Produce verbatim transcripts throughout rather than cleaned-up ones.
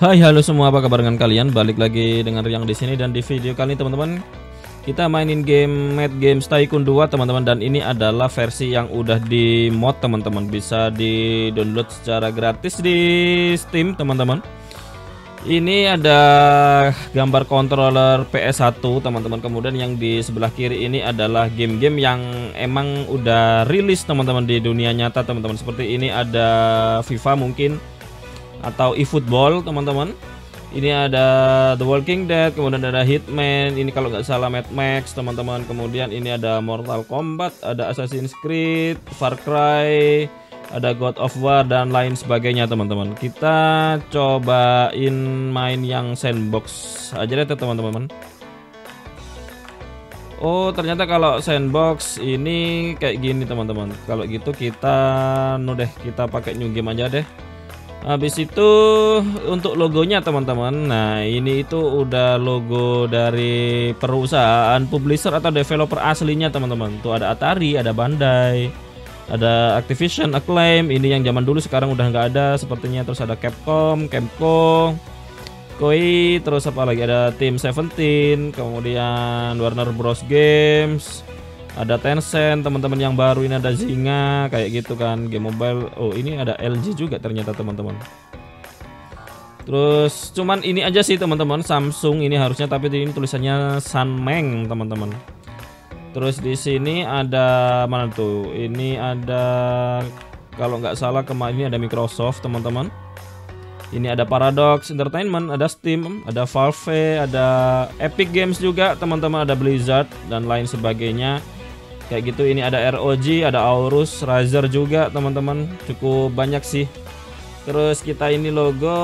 Hai, halo semua, apa kabar dengan kalian? Balik lagi dengan Riang di sini, dan di video kali ini teman-teman kita mainin game Mad Games Tycoon dua teman-teman, dan ini adalah versi yang udah di mod teman-teman, bisa di-download secara gratis di Steam teman-teman. Ini ada gambar controller P S satu teman-teman, kemudian yang di sebelah kiri ini adalah game-game yang emang udah rilis teman-teman di dunia nyata teman-teman. Seperti ini ada FIFA mungkin, atau eFootball teman-teman. Ini ada The Walking Dead, kemudian ada Hitman, ini kalau nggak salah Mad Max teman-teman. Kemudian ini ada Mortal Kombat, ada Assassin's Creed, Far Cry, ada God of War dan lain sebagainya teman-teman. Kita cobain main yang sandbox aja deh teman-teman. Oh, ternyata kalau sandbox ini kayak gini teman-teman. Kalau gitu kita nu deh, kita pakai new game aja deh. Habis itu untuk logonya teman-teman, nah ini itu udah logo dari perusahaan publisher atau developer aslinya teman-teman. Tuh ada Atari, ada Bandai, ada Activision, Acclaim, ini yang zaman dulu sekarang udah nggak ada sepertinya. Terus ada Capcom, Capcom, Koei, terus apa lagi, ada Team seventeen, kemudian Warner Bros Games, ada Tencent teman-teman yang baru ini, ada Zynga kayak gitu kan, game mobile. Oh, ini ada L G juga ternyata teman-teman. Terus cuman ini aja sih teman-teman, Samsung ini harusnya, tapi ini tulisannya Sanmeng teman-teman. Terus di sini ada mana tuh? Ini ada, kalau nggak salah kemarin ini ada Microsoft teman-teman. Ini ada Paradox Entertainment, ada Steam, ada Valve, ada Epic Games juga teman-teman, ada Blizzard dan lain sebagainya. Kayak gitu. Ini ada R O G, ada Aorus, Razer juga teman-teman. Cukup banyak sih. Terus kita ini logo,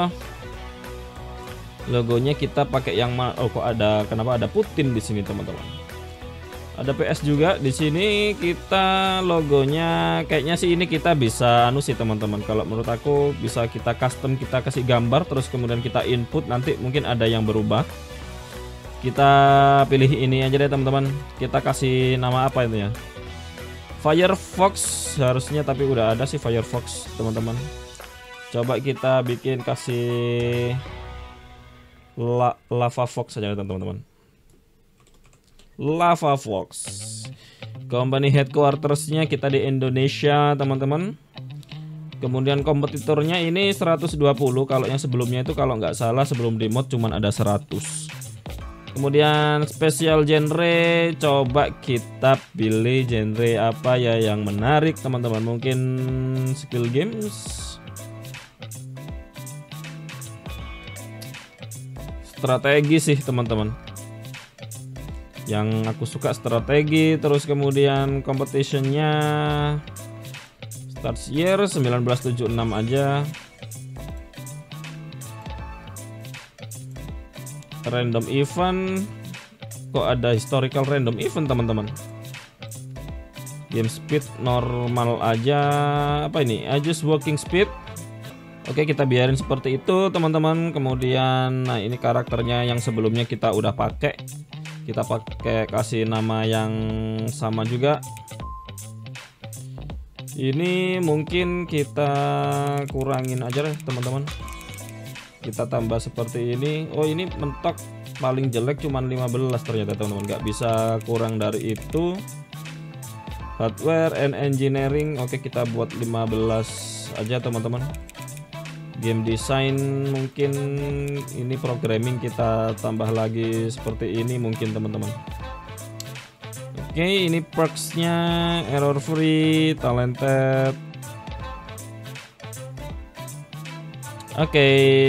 logonya kita pakai yang ma oh kok ada, kenapa ada Putin di sini teman-teman? Ada P S juga di sini. Kita logonya kayaknya sih ini kita bisa anu sih teman-teman. Kalau menurut aku bisa kita custom, kita kasih gambar terus kemudian kita input, nanti mungkin ada yang berubah. Kita pilih ini aja deh teman-teman. Kita kasih nama apa itu ya? Firefox harusnya, tapi udah ada sih Firefox teman-teman. Coba kita bikin kasih La Lava Fox aja teman-teman. Lava Fox. Company headquartersnya kita di Indonesia teman-teman. Kemudian kompetitornya ini seratus dua puluh. Kalau yang sebelumnya itu kalau nggak salah sebelum di mod cuman ada seratus. Kemudian spesial genre, coba kita pilih genre apa ya yang menarik teman-teman. Mungkin skill games, strategi sih teman-teman. Yang aku suka strategi. Terus kemudian competitionnya start year seribu sembilan ratus tujuh puluh enam aja. Random event, kok ada historical random event teman-teman. Game speed normal aja. Apa ini? Adjust walking speed. Oke, kita biarin seperti itu teman-teman. Kemudian nah ini karakternya yang sebelumnya kita udah pakai. Kita pakai kasih nama yang sama juga. Ini mungkin kita kurangin aja deh teman-teman. Kita tambah seperti ini. Oh, ini mentok paling jelek cuman lima belas ternyata teman-teman, nggak bisa kurang dari itu. Hardware and engineering, oke kita buat lima belas aja teman-teman. Game design mungkin ini programming kita tambah lagi seperti ini mungkin teman-teman. Oke, ini perksnya error free, talented. Oke,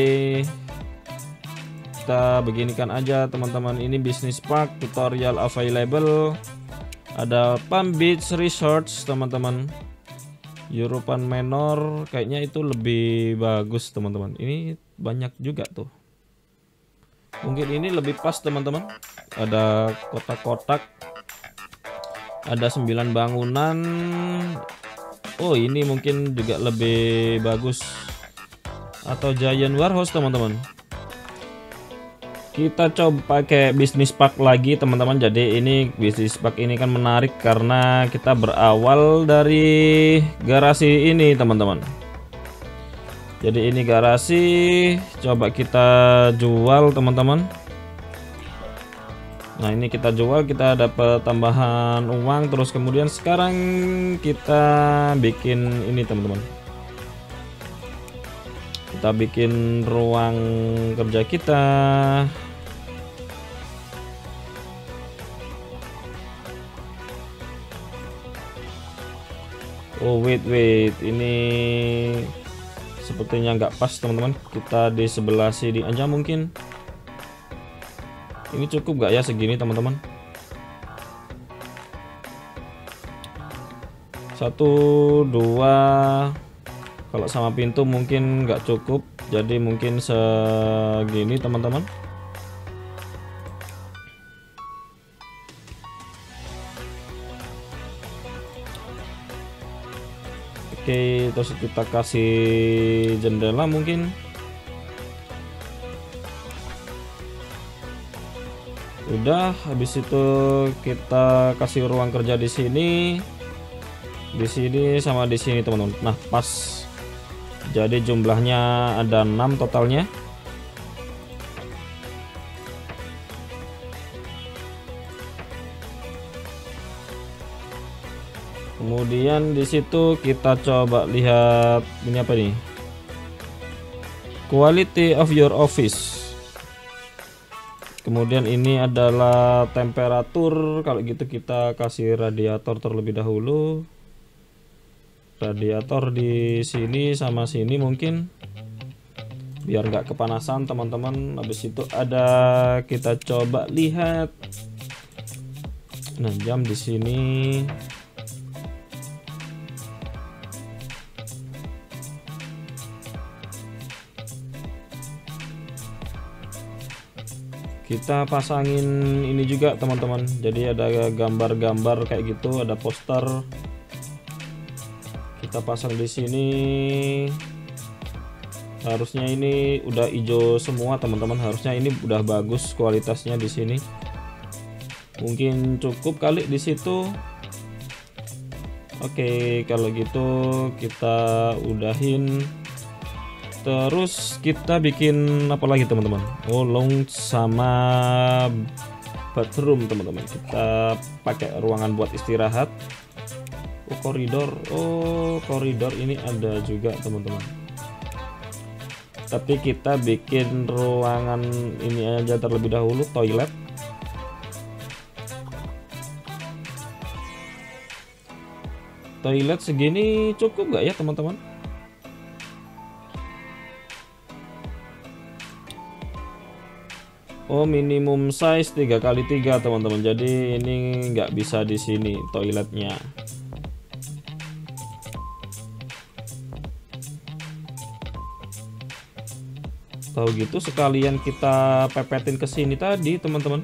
kita beginikan aja teman-teman. Ini business park, tutorial available. Ada Palm Beach Resorts teman-teman. European Manor, kayaknya itu lebih bagus teman-teman. Ini banyak juga tuh. Mungkin ini lebih pas teman-teman. Ada kotak-kotak. Ada sembilan bangunan. Oh, ini mungkin juga lebih bagus. Atau Giant Warehouse teman-teman. Kita coba pakai Business Park lagi teman-teman. Jadi ini Business Park ini kan menarik karena kita berawal dari garasi ini teman-teman. Jadi ini garasi, coba kita jual teman-teman. Nah ini kita jual, kita dapat tambahan uang. Terus kemudian sekarang kita bikin ini teman-teman, kita bikin ruang kerja kita. Oh wait wait, ini sepertinya nggak pas teman-teman. Kita di sebelah sini aja mungkin. Ini cukup nggak ya segini teman-teman? Satu dua, kalau sama pintu mungkin nggak cukup, jadi mungkin segini teman-teman. Oke, terus kita kasih jendela mungkin. Udah, habis itu kita kasih ruang kerja di sini, di sini sama di sini teman-teman. Nah pas, jadi jumlahnya ada enam totalnya. Kemudian di situ kita coba lihat ini apa nih, quality of your office. Kemudian ini adalah temperatur. Kalau gitu kita kasih radiator terlebih dahulu. Radiator di sini sama sini mungkin, biar nggak kepanasan teman-teman. Habis itu ada, kita coba lihat. Nah jam di sini. Kita pasangin ini juga teman-teman, jadi ada gambar-gambar kayak gitu, ada poster. Kita pasang di sini. Harusnya ini udah hijau semua teman-teman, harusnya ini udah bagus kualitasnya di sini. Mungkin cukup kali di situ. Oke, kalau gitu kita udahin. Terus kita bikin apa lagi teman-teman? Oh lounge sama bathroom teman-teman. Kita pakai ruangan buat istirahat. Oh koridor, oh koridor ini ada juga teman-teman. Tapi kita bikin ruangan ini aja terlebih dahulu, toilet. Toilet segini cukup nggak ya teman-teman? Oh minimum size tiga kali tiga teman-teman, jadi ini nggak bisa di sini toiletnya. Tahu gitu sekalian kita pepetin ke sini tadi teman-teman.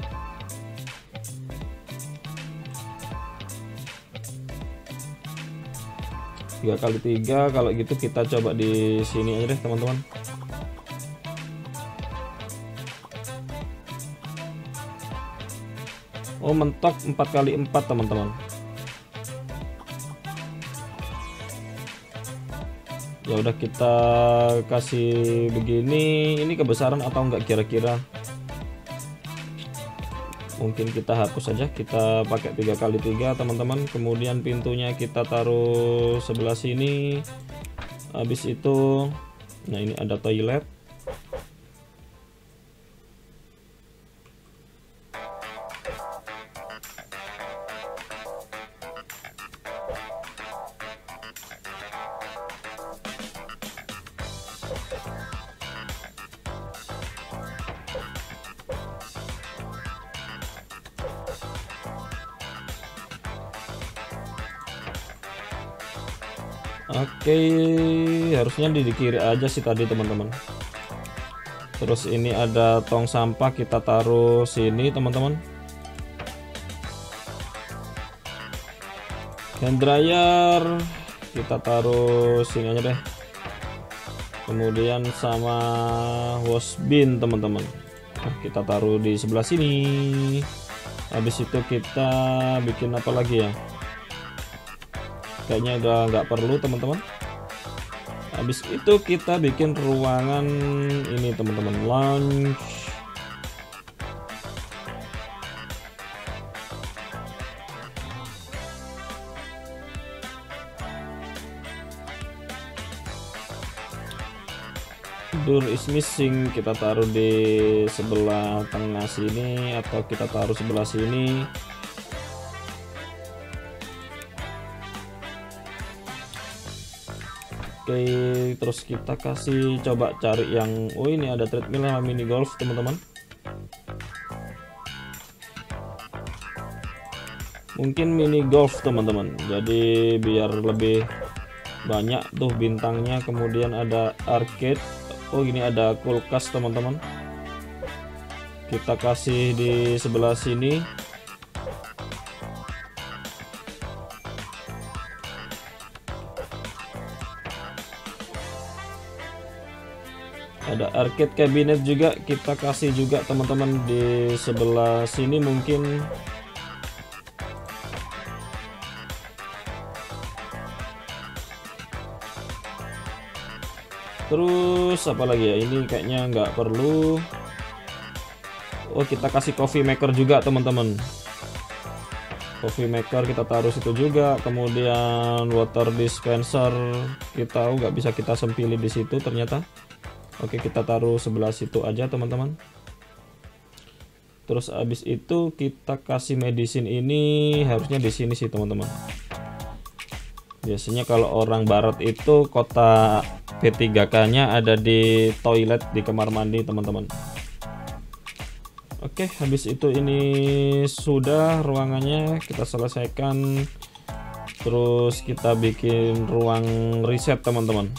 Tiga kali tiga, kalau gitu kita coba di sini aja deh teman-teman. Oh mentok empat kali empat teman-teman. Ya udah kita kasih begini. Ini kebesaran atau enggak kira-kira? Mungkin kita hapus aja, kita pakai tiga kali tiga teman-teman. Kemudian pintunya kita taruh sebelah sini. Habis itu, nah ini ada toilet. Oke, harusnya di kiri aja sih tadi teman-teman. Terus ini ada tong sampah, kita taruh sini teman-teman. Hand dryer kita taruh sini aja deh. Kemudian sama wash bin teman-teman, nah, kita taruh di sebelah sini. Habis itu kita bikin apa lagi ya? Kayaknya udah nggak perlu teman-teman. Habis itu kita bikin ruangan ini teman-teman, lounge. Door is missing, kita taruh di sebelah tengah sini atau kita taruh sebelah sini. Oke, terus kita kasih coba cari yang, oh ini ada treadmill sama mini golf teman-teman. Mungkin mini golf teman-teman, jadi biar lebih banyak tuh bintangnya. Kemudian ada arcade, oh gini ada kulkas teman-teman, kita kasih di sebelah sini. Ada arcade cabinet juga, kita kasih juga teman-teman di sebelah sini mungkin. Terus apa lagi ya, ini kayaknya nggak perlu. Oh kita kasih coffee maker juga teman-teman, coffee maker kita taruh situ juga. Kemudian water dispenser kita oh, nggak bisa kita sempili di situ ternyata. Oke kita taruh sebelah situ aja teman-teman. Terus abis itu kita kasih medicine ini harusnya di sini sih teman-teman. Biasanya kalau orang barat itu kota P tiga K nya ada di toilet, di kamar mandi teman-teman. Oke habis itu ini sudah ruangannya kita selesaikan. Terus kita bikin ruang riset teman-teman.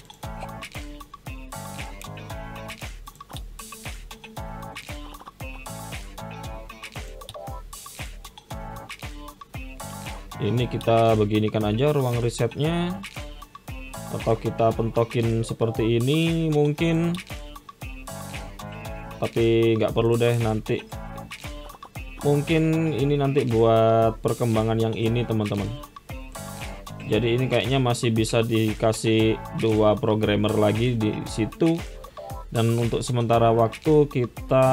Ini kita beginikan aja ruang risetnya, atau kita pentokin seperti ini mungkin, tapi nggak perlu deh, nanti mungkin ini nanti buat perkembangan yang ini teman-teman. Jadi ini kayaknya masih bisa dikasih dua programmer lagi di situ, dan untuk sementara waktu kita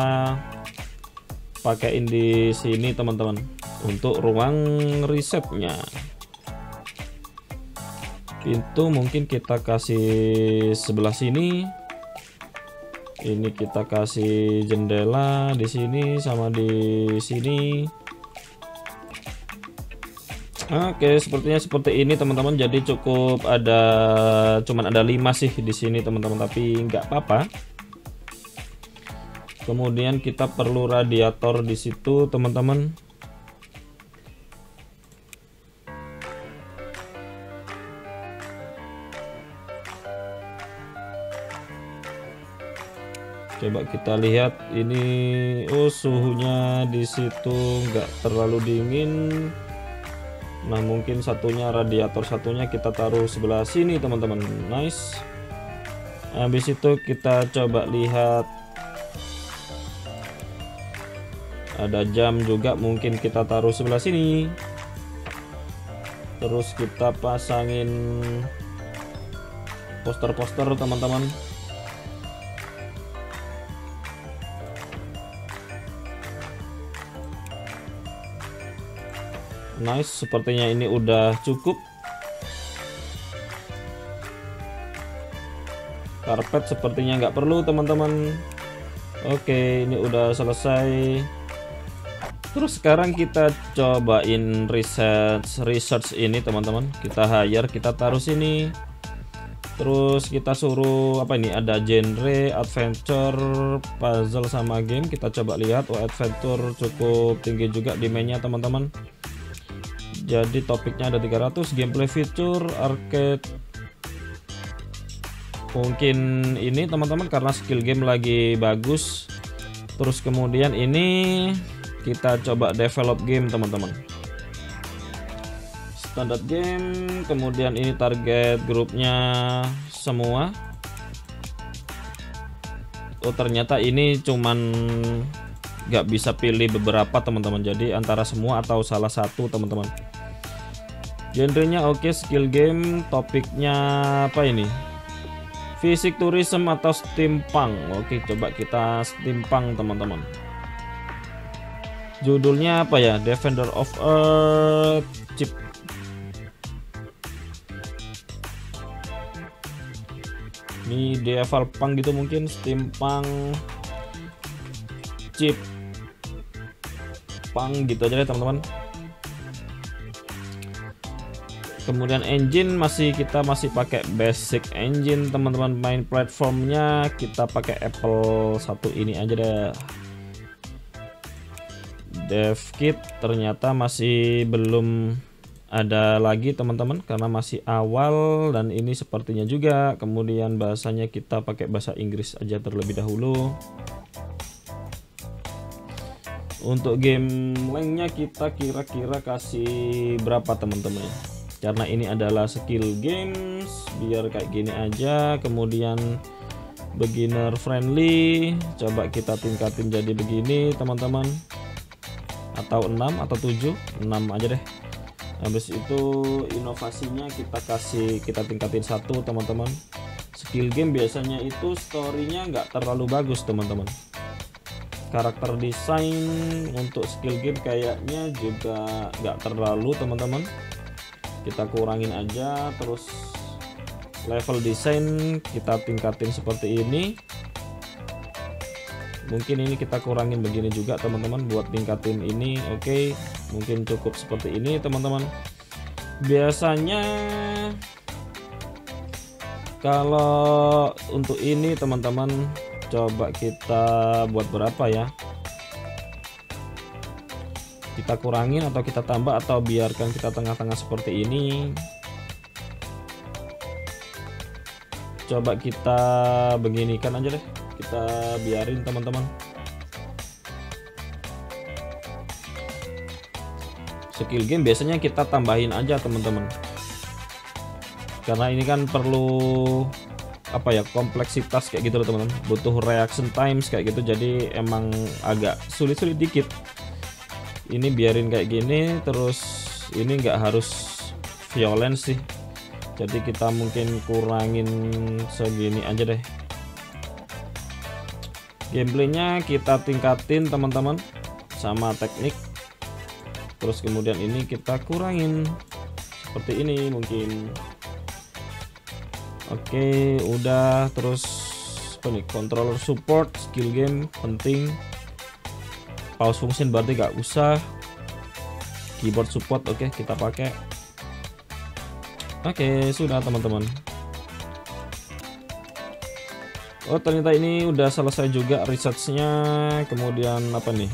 pakaiin di sini teman-teman untuk ruang risetnya. Pintu mungkin kita kasih sebelah sini. Ini kita kasih jendela di sini sama di sini. Oke, sepertinya seperti ini teman-teman. Jadi cukup ada, cuman ada lima sih di sini teman-teman, tapi nggak apa-apa. Kemudian kita perlu radiator di situ teman-teman. Coba kita lihat ini, oh suhunya di situ nggak terlalu dingin. Nah mungkin satunya radiator satunya kita taruh sebelah sini teman-teman. Nice. Habis itu kita coba lihat, ada jam juga mungkin kita taruh sebelah sini. Terus kita pasangin poster-poster teman-teman. Nice, sepertinya ini udah cukup. Karpet sepertinya nggak perlu teman-teman. Oke, ini udah selesai. Terus sekarang kita cobain research research ini teman-teman. Kita hire, kita taruh sini. Terus kita suruh apa ini? Ada genre, adventure, puzzle sama game. Kita coba lihat. Oh, adventure cukup tinggi juga demandnya teman-teman. Jadi topiknya ada tiga ratus, gameplay feature, arcade. Mungkin ini teman-teman karena skill game lagi bagus. Terus kemudian ini kita coba develop game teman-teman. Standard game, kemudian ini target grupnya semua. Oh ternyata ini cuman nggak bisa pilih beberapa teman-teman, jadi antara semua atau salah satu teman-teman. Genrenya oke, skill game, topiknya apa ini? Fisik tourism atau steampunk. Oke, coba kita steampunk teman-teman. Judulnya apa ya? Defender of Earth Chip. Medieval punk gitu mungkin, steampunk chip punk gitu aja deh teman-teman. Kemudian engine masih kita masih pakai basic engine teman-teman. Main platformnya kita pakai Apple satu ini aja deh. Dev kit ternyata masih belum ada lagi teman-teman karena masih awal, dan ini sepertinya juga. Kemudian bahasanya kita pakai bahasa Inggris aja terlebih dahulu. Untuk game lengthnya kita kira-kira kasih berapa teman-teman ya? Karena ini adalah skill games, biar kayak gini aja. Kemudian beginner friendly, coba kita tingkatin jadi begini teman-teman, atau enam atau tujuh, enam aja deh. Habis itu inovasinya kita kasih, kita tingkatin satu teman-teman. Skill game biasanya itu storynya nggak terlalu bagus teman-teman. Karakter desain untuk skill game kayaknya juga nggak terlalu teman-teman, kita kurangin aja. Terus level desain kita tingkatin seperti ini, mungkin ini kita kurangin begini juga teman-teman buat tingkatin ini. Oke, mungkin cukup seperti ini teman-teman. Biasanya kalau untuk ini teman-teman, coba kita buat berapa ya, kita kurangin atau kita tambah atau biarkan kita tengah-tengah seperti ini. Coba kita beginikan aja deh, kita biarin teman-teman. Skill game biasanya kita tambahin aja teman-teman, karena ini kan perlu apa ya, kompleksitas kayak gitu loh teman-teman, butuh reaction times kayak gitu, jadi emang agak sulit-sulit dikit. Ini biarin kayak gini, terus ini nggak harus violence sih, jadi kita mungkin kurangin segini aja deh. Gameplaynya kita tingkatin teman-teman sama teknik, terus kemudian ini kita kurangin seperti ini mungkin. Oke, udah. Terus apa nih, controller support, skill game penting. Pause function berarti gak usah. Keyboard support oke, kita pakai. Oke, sudah teman-teman. Oh, ternyata ini udah selesai juga researchnya. Kemudian apa nih,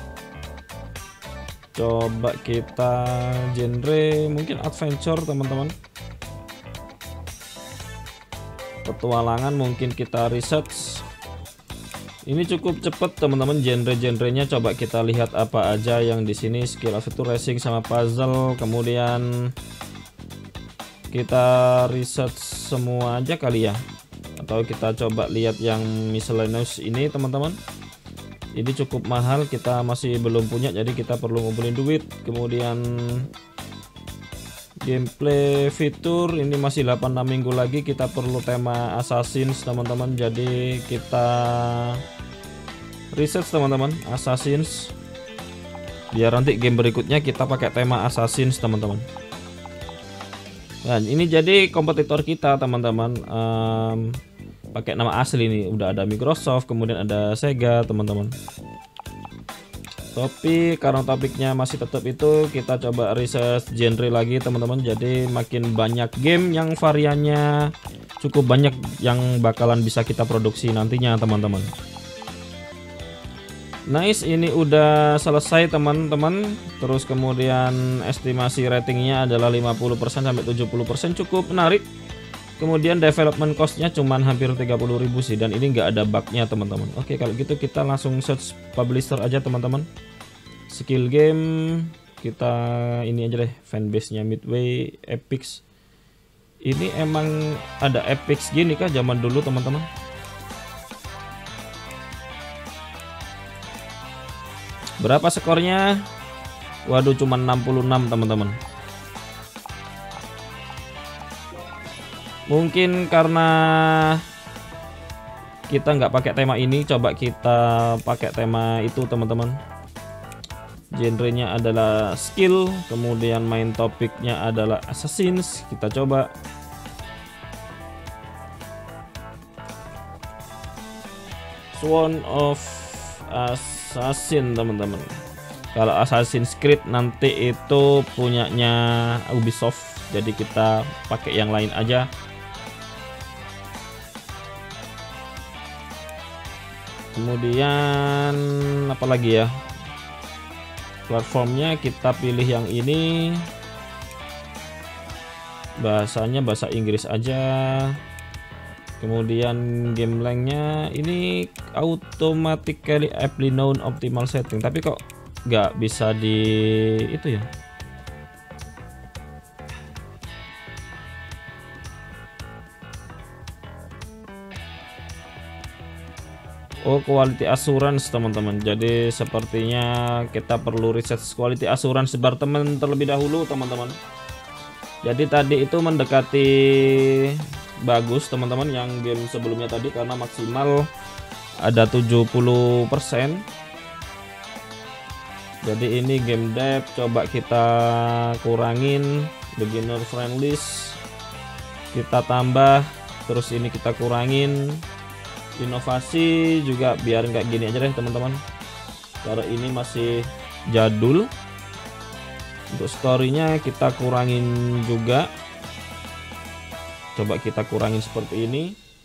coba kita genre mungkin adventure teman-teman, petualangan mungkin kita research. Ini cukup cepet teman-teman genre-genrenya. Coba kita lihat apa aja yang di sini. Skill itu racing sama puzzle. Kemudian kita research semua aja kali ya, atau kita coba lihat yang miscellaneous ini teman-teman. Ini cukup mahal, kita masih belum punya, jadi kita perlu ngumpulin duit. Kemudian gameplay fitur ini masih delapan puluh enam minggu lagi, kita perlu tema Assassins teman-teman, jadi kita research teman-teman Assassins, biar nanti game berikutnya kita pakai tema Assassins teman-teman. Nah, ini jadi kompetitor kita teman-teman, um, pakai nama asli nih, udah ada Microsoft, kemudian ada Sega teman-teman. Tapi karena topiknya masih tetap itu, kita coba research genre lagi teman-teman. Jadi makin banyak game yang variannya cukup banyak yang bakalan bisa kita produksi nantinya teman-teman. Nice, ini udah selesai teman-teman. Terus kemudian estimasi ratingnya adalah lima puluh persen sampai tujuh puluh persen, cukup menarik. Kemudian development costnya cuman hampir tiga puluh ribu sih, dan ini nggak ada bugnya teman-teman. Oke, kalau gitu kita langsung search publisher aja teman-teman. Skill game kita ini aja deh, fanbase-nya Midway, Epix. Ini emang ada Epix gini kah zaman dulu teman-teman? Berapa skornya? Waduh, cuma enam puluh enam teman-teman. Mungkin karena kita nggak pakai tema ini, coba kita pakai tema itu teman-teman. Genrenya adalah skill, kemudian main topiknya adalah assassins. Kita coba. Sworn of Assassin teman-teman. Kalau Assassin's Creed nanti itu punyanya Ubisoft, jadi kita pakai yang lain aja. Kemudian apa lagi ya? Platformnya kita pilih yang ini. Bahasanya bahasa Inggris aja. Kemudian game lengthnya ini automatically apply known optimal setting, tapi kok nggak bisa di itu ya. Oh, quality assurance teman-teman. Jadi sepertinya kita perlu reset quality assurance department terlebih dahulu teman-teman. Jadi tadi itu mendekati bagus teman-teman yang game sebelumnya tadi, karena maksimal ada tujuh puluh persen. Jadi ini game dev coba kita kurangin, beginner friendly kita tambah, terus ini kita kurangin. Inovasi juga biar nggak gini aja deh teman-teman, karena ini masih jadul. Untuk storynya kita kurangin juga, coba kita kurangin seperti ini.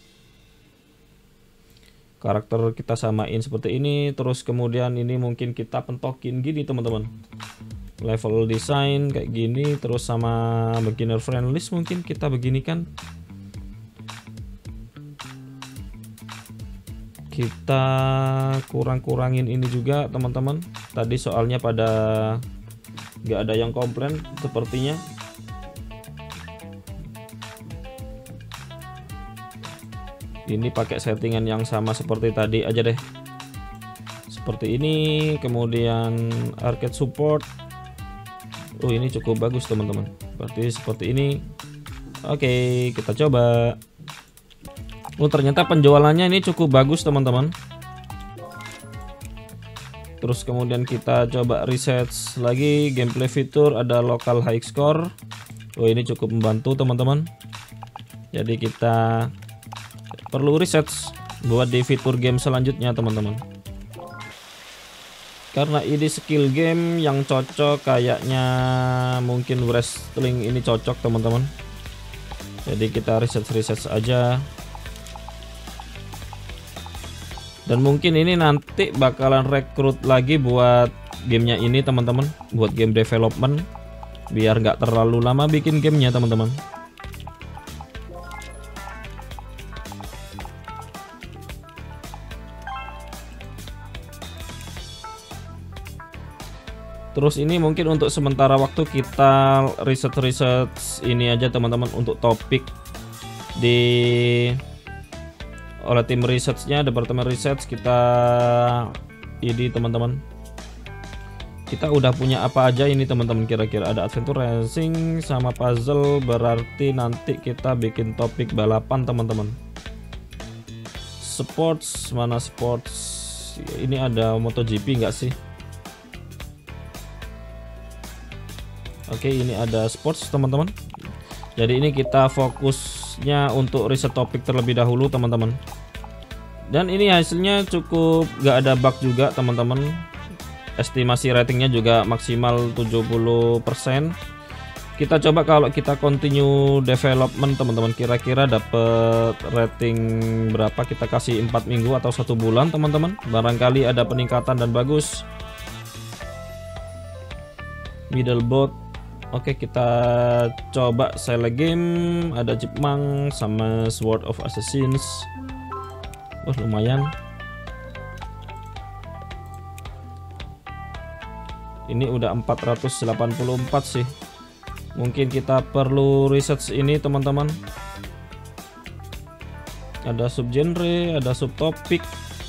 Karakter kita samain seperti ini, terus kemudian ini mungkin kita pentokin gini teman-teman, level design kayak gini, terus sama beginner friendly mungkin kita beginikan. Kita kurang-kurangin ini juga teman-teman. Tadi soalnya pada nggak ada yang komplain sepertinya. Ini pakai settingan yang sama seperti tadi aja deh. Seperti ini. Kemudian arcade support. Oh, ini cukup bagus teman-teman. Berarti seperti ini. Oke, kita coba. Oh, ternyata penjualannya ini cukup bagus teman-teman. Terus kemudian kita coba reset lagi gameplay fitur, ada local high score. Oh, ini cukup membantu teman-teman. Jadi kita perlu reset buat di fitur game selanjutnya teman-teman. Karena ini skill game yang cocok, kayaknya mungkin wrestling ini cocok teman-teman. Jadi kita reset-reset aja. Dan mungkin ini nanti bakalan rekrut lagi buat gamenya ini teman-teman, buat game development, biar nggak terlalu lama bikin gamenya teman-teman. Terus ini mungkin untuk sementara waktu kita riset-riset ini aja teman-teman, untuk topik di oleh tim researchnya, departemen research kita ini teman-teman. Kita udah punya apa aja ini teman-teman, kira-kira ada adventure racing sama puzzle, berarti nanti kita bikin topik balapan teman-teman. Sports, mana sports? Ini ada MotoGP nggak sih? Oke, ini ada sports teman-teman. Jadi ini kita fokusnya untuk riset topik terlebih dahulu teman-teman. Dan ini hasilnya cukup gak ada bug juga teman-teman. Estimasi ratingnya juga maksimal tujuh puluh persen. Kita coba kalau kita continue development teman-teman, kira-kira dapat rating berapa? Kita kasih empat minggu atau satu bulan teman-teman. Barangkali ada peningkatan dan bagus. Middle boat. Oke, kita coba select game. Ada Jepang sama Sword of Assassins. Oh, lumayan. Ini udah empat ratus delapan puluh empat sih. Mungkin kita perlu research ini teman-teman. Ada subgenre, ada subtopik.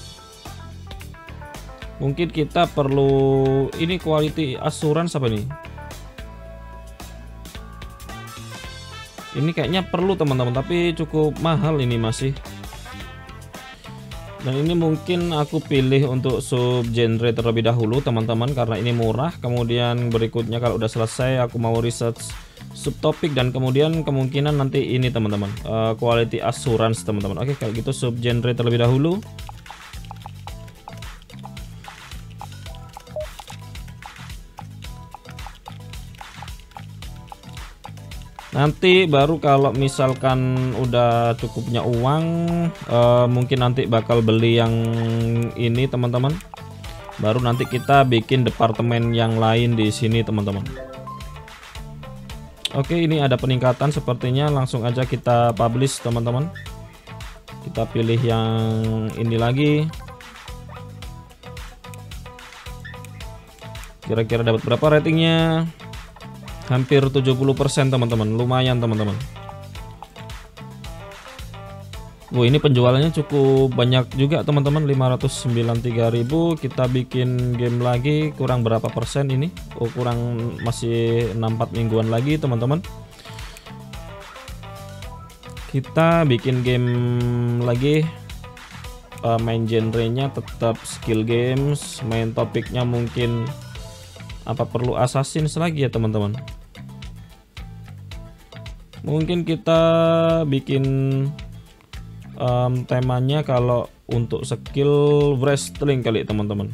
Mungkin kita perlu ini quality assurance apa nih? Ini kayaknya perlu teman-teman, tapi cukup mahal ini masih. Dan ini mungkin aku pilih untuk sub genre terlebih dahulu teman-teman, karena ini murah. Kemudian berikutnya kalau udah selesai aku mau research subtopik, dan kemudian kemungkinan nanti ini teman-teman, uh, quality assurance teman-teman. Oke, kalau gitu sub genre terlebih dahulu. Nanti baru kalau misalkan udah cukup punya uang, uh, mungkin nanti bakal beli yang ini teman-teman. Baru nanti kita bikin departemen yang lain di sini teman-teman. Oke, ini ada peningkatan sepertinya. Langsung aja kita publish teman-teman. Kita pilih yang ini lagi. Kira-kira dapat berapa ratingnya? Hampir tujuh puluh persen teman-teman, lumayan teman-teman. Wow, ini penjualannya cukup banyak juga teman-teman, lima ratus sembilan puluh tiga ribu. Kita bikin game lagi, kurang berapa persen ini? Oh, kurang, masih enam empat mingguan lagi teman-teman. Kita bikin game lagi. Uh, main genrenya tetap skill games, main topiknya mungkin apa perlu Assassin's lagi ya teman-teman. Mungkin kita bikin um, temanya kalau untuk skill wrestling kali teman-teman.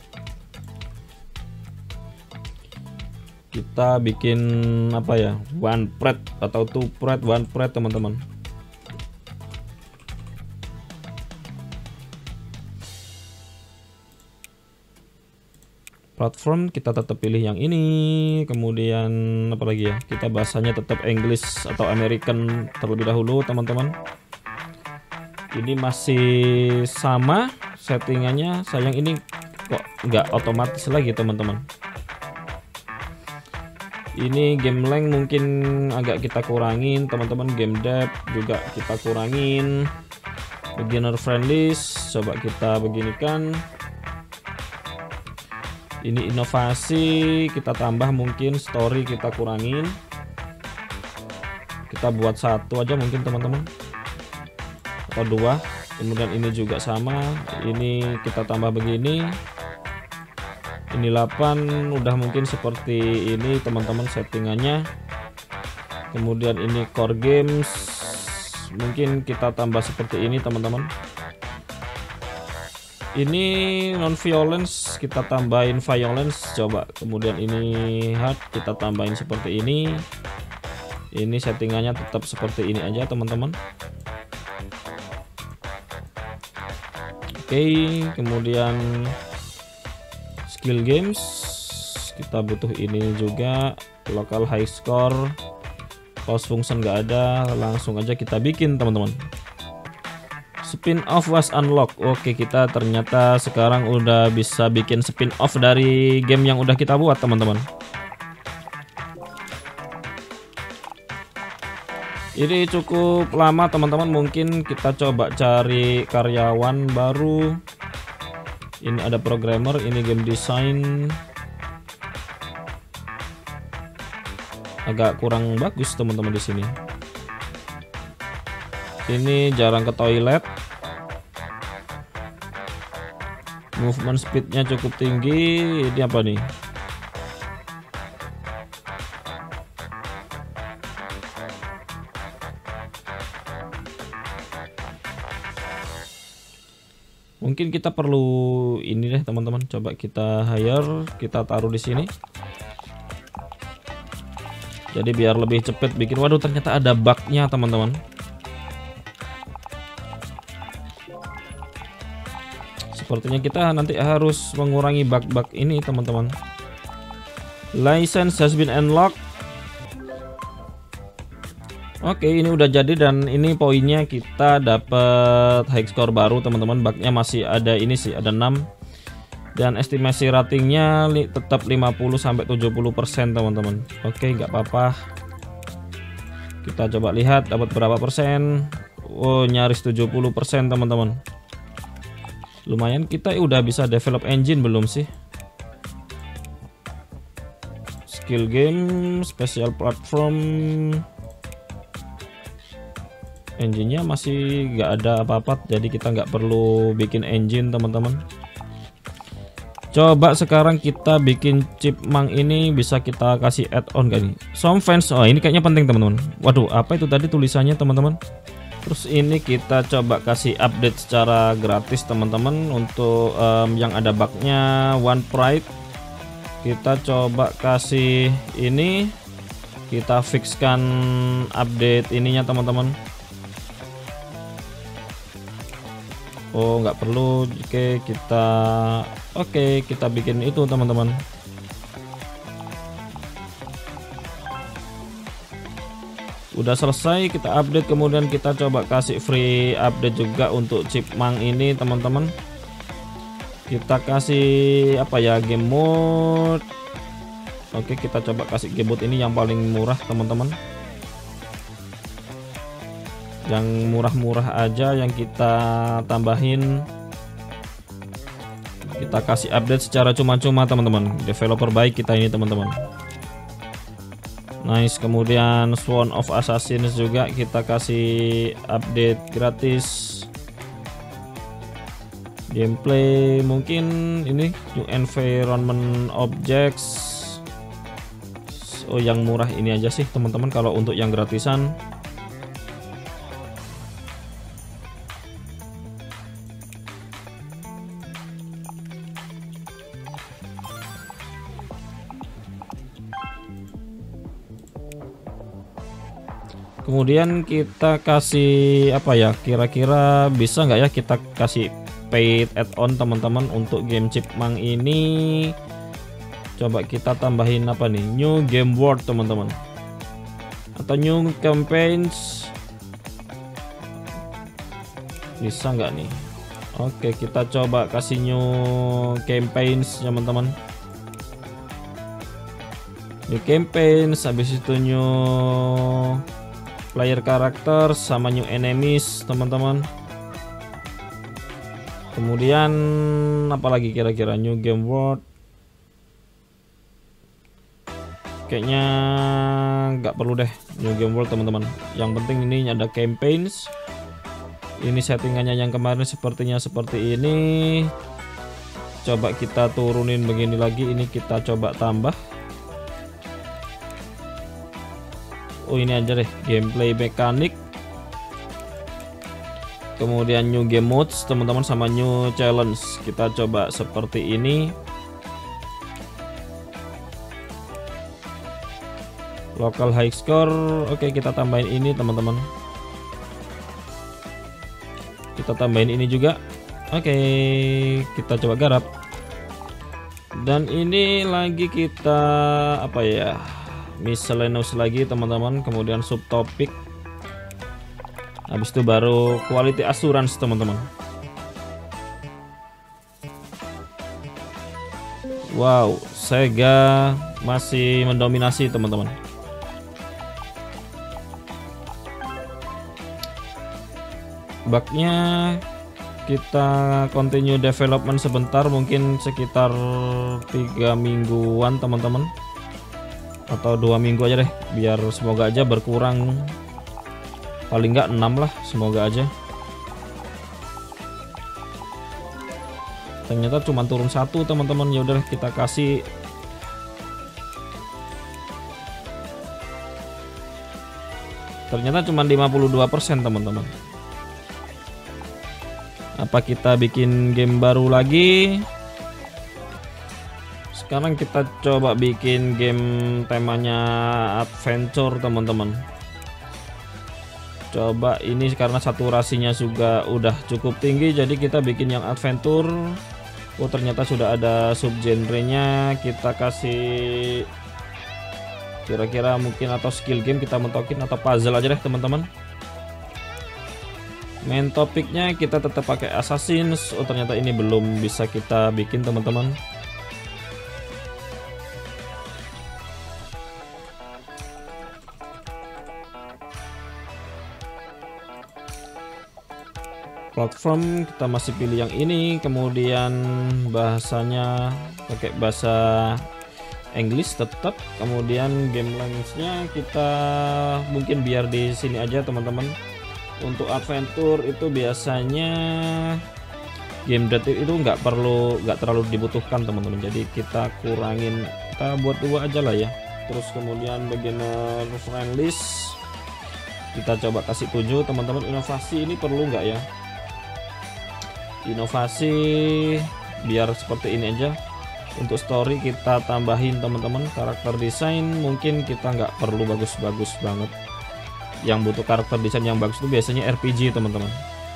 Kita bikin apa ya, one pred atau two pred, one pred teman-teman. Platform kita tetap pilih yang ini. Kemudian apa lagi ya, kita bahasanya tetap English atau American terlebih dahulu teman-teman. Ini masih sama settingannya, sayang ini kok nggak otomatis lagi teman-teman. Ini game length mungkin agak kita kurangin teman-teman. Game depth juga kita kurangin. Beginner friendly coba kita beginikan. Ini inovasi kita tambah, mungkin story kita kurangin, kita buat satu aja mungkin teman-teman, atau dua. Kemudian ini juga sama, ini kita tambah begini. Ini delapan, udah mungkin seperti ini teman-teman settingannya. Kemudian ini core games, mungkin kita tambah seperti ini teman-teman. Ini non violence kita tambahin violence coba. Kemudian ini hard kita tambahin seperti ini. Ini settingannya tetap seperti ini aja teman-teman. Oke, kemudian skill games kita butuh ini juga. Local high score, pause function nggak ada, langsung aja kita bikin teman-teman. Spin off was unlocked. Oke, kita ternyata sekarang udah bisa bikin spin off dari game yang udah kita buat teman-teman. Ini cukup lama teman-teman, mungkin kita coba cari karyawan baru. Ini ada programmer, ini game design. Agak kurang bagus teman-teman di sini. Ini jarang ke toilet. Movement speednya cukup tinggi. Ini apa nih? Mungkin kita perlu ini deh teman-teman. Coba kita hire, kita taruh di sini. Jadi biar lebih cepet bikin. Waduh, ternyata ada bugnya teman-teman. Sepertinya kita nanti harus mengurangi bug-bug ini teman-teman. License has been unlocked. Oke, ini udah jadi dan ini poinnya kita dapat high score baru teman-teman. Bugnya masih ada ini sih, ada enam. Dan estimasi ratingnya li tetap lima puluh sampai tujuh puluh persen teman-teman. Oke, nggak apa-apa. Kita coba lihat dapat berapa persen. Oh, nyaris tujuh puluh persen teman-teman. Lumayan, kita udah bisa develop engine belum sih? Skill game, special platform. Engine-nya masih nggak ada apa-apa, jadi kita nggak perlu bikin engine teman-teman. Coba sekarang kita bikin chipmunk ini, bisa kita kasih add-on gak nih? Some fans, oh ini kayaknya penting teman-teman. Waduh, apa itu tadi tulisannya teman-teman? Terus ini kita coba kasih update secara gratis teman-teman untuk um, yang ada bugnya One Pride. Kita coba kasih ini, kita fixkan update ininya teman-teman. Oh nggak perlu, oke kita oke kita bikin itu teman-teman. Udah selesai, kita update, kemudian kita coba kasih free update juga untuk chipmunk ini teman-teman. Kita kasih apa ya, game mode. Oke kita coba kasih game mode ini yang paling murah teman-teman. Yang murah-murah aja yang kita tambahin. Kita kasih update secara cuma-cuma teman-teman. Developer baik kita ini teman-teman. Nice, kemudian Sworn of Assassins juga kita kasih update gratis. Gameplay mungkin ini new environment objects. Oh yang murah ini aja sih teman-teman, kalau untuk yang gratisan. Kemudian kita kasih apa ya, kira-kira bisa nggak ya kita kasih paid add-on teman-teman untuk game chipmunk ini. Coba kita tambahin apa nih, new game world teman-teman, atau new campaigns, bisa nggak nih? Oke kita coba kasih new campaigns teman-teman. New campaigns, habis itu new player karakter sama new enemies teman-teman. Kemudian apalagi kira-kira, new game world kayaknya nggak perlu deh new game world teman-teman. Yang penting ini ada campaigns. Ini settingannya yang kemarin sepertinya seperti ini. Coba kita turunin begini lagi, ini kita coba tambah. Oh ini aja deh, gameplay mekanik, kemudian new game modes teman-teman, sama new challenge. Kita coba seperti ini. Local high score, oke kita tambahin ini teman-teman. Kita tambahin ini juga. Oke kita coba garap. Dan ini lagi kita apa ya, miscellaneous lagi teman-teman, kemudian subtopik, habis itu baru quality assurance teman-teman. Wow, Sega masih mendominasi teman-teman. Bugnya kita continue development sebentar, mungkin sekitar tiga mingguan teman-teman, atau dua minggu aja deh, biar semoga aja berkurang, paling nggak enam lah, semoga aja. Ternyata cuma turun satu teman-teman. Ya udah kita kasih ternyata cuma lima puluh dua persen teman-teman. Apa kita bikin game baru lagi? Sekarang kita coba bikin game temanya adventure teman-teman. Coba ini karena saturasinya juga udah cukup tinggi, jadi kita bikin yang adventure. Oh ternyata sudah ada subgenrenya. Kita kasih kira-kira mungkin atau skill game kita mentokin, atau puzzle aja deh teman-teman. Main topiknya kita tetap pakai Assassins. Oh ternyata ini belum bisa kita bikin teman-teman. Platform kita masih pilih yang ini, kemudian bahasanya pakai bahasa English tetap, kemudian game length-nya kita mungkin biar di sini aja teman-teman. Untuk adventure itu biasanya game detik itu nggak perlu nggak terlalu dibutuhkan teman-teman, jadi kita kurangin, kita buat dua aja lah ya. Terus kemudian beginner friendly kita coba kasih tujuh teman-teman. Inovasi ini perlu nggak ya? Inovasi biar seperti ini aja. Untuk story kita tambahin teman-teman. Karakter desain mungkin kita nggak perlu bagus-bagus banget, yang butuh karakter desain yang bagus itu biasanya R P G teman-teman.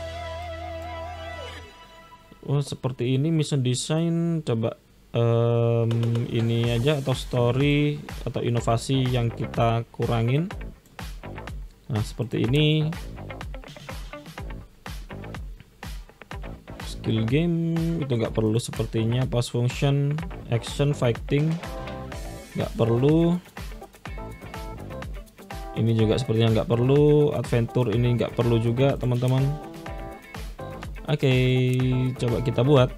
Oh seperti ini mission design, coba um, ini aja, atau story atau inovasi yang kita kurangin. Nah seperti ini. Skill game itu nggak perlu sepertinya. Pass function, action, fighting nggak perlu. Ini juga sepertinya nggak perlu. Adventure ini nggak perlu juga teman-teman. Oke, coba kita buat.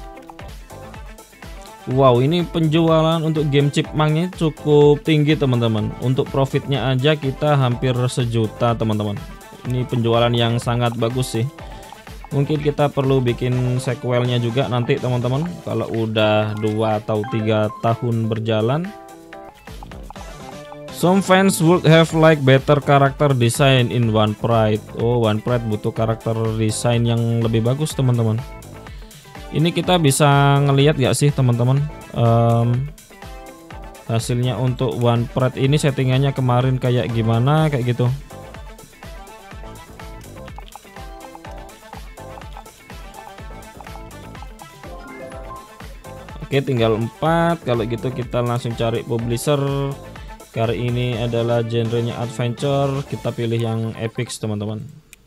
Wow, ini penjualan untuk game Chipmunk-nya cukup tinggi teman-teman. Untuk profitnya aja kita hampir sejuta teman-teman. Ini penjualan yang sangat bagus sih. Mungkin kita perlu bikin sequelnya juga nanti teman-teman, kalau udah dua atau tiga tahun berjalan. Some fans would have like better character design in One Pride. Oh, One Pride butuh karakter desain yang lebih bagus teman-teman. Ini kita bisa ngelihat gak sih teman-teman, um, hasilnya untuk One Pride ini settingannya kemarin kayak gimana, kayak gitu. Oke, tinggal empat. Kalau gitu kita langsung cari publisher. Kali ini adalah genrenya adventure, kita pilih yang epic teman-teman.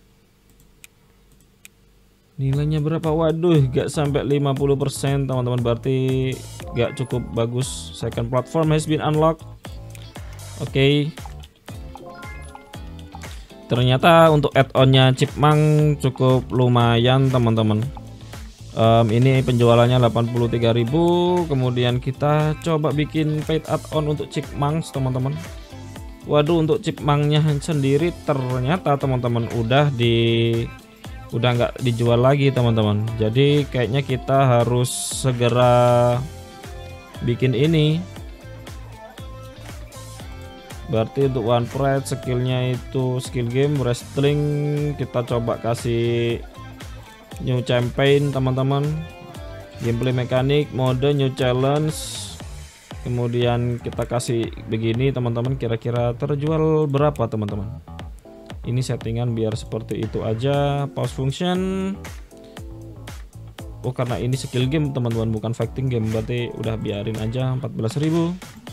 Nilainya berapa? Waduh, gak sampai lima puluh persen teman-teman, berarti gak cukup bagus. Second platform has been unlocked. Oke okay. Ternyata untuk add-onnya Chipmunk cukup lumayan teman-teman. Um, ini penjualannya delapan puluh tiga ribu. Kemudian kita coba bikin paid add-on untuk Chipmunk teman-teman. Waduh, untuk Chipmunk-nya sendiri ternyata teman-teman udah di udah nggak dijual lagi teman-teman. Jadi kayaknya kita harus segera bikin ini. Berarti untuk One Pride skillnya itu skill game wrestling, kita coba kasih new campaign teman-teman. Gameplay mekanik, mode new challenge. Kemudian kita kasih begini teman-teman, kira-kira terjual berapa teman-teman. Ini settingan biar seperti itu aja. Pause function. Oh, karena ini skill game teman-teman, bukan fighting game, berarti udah biarin aja empat belas ribu.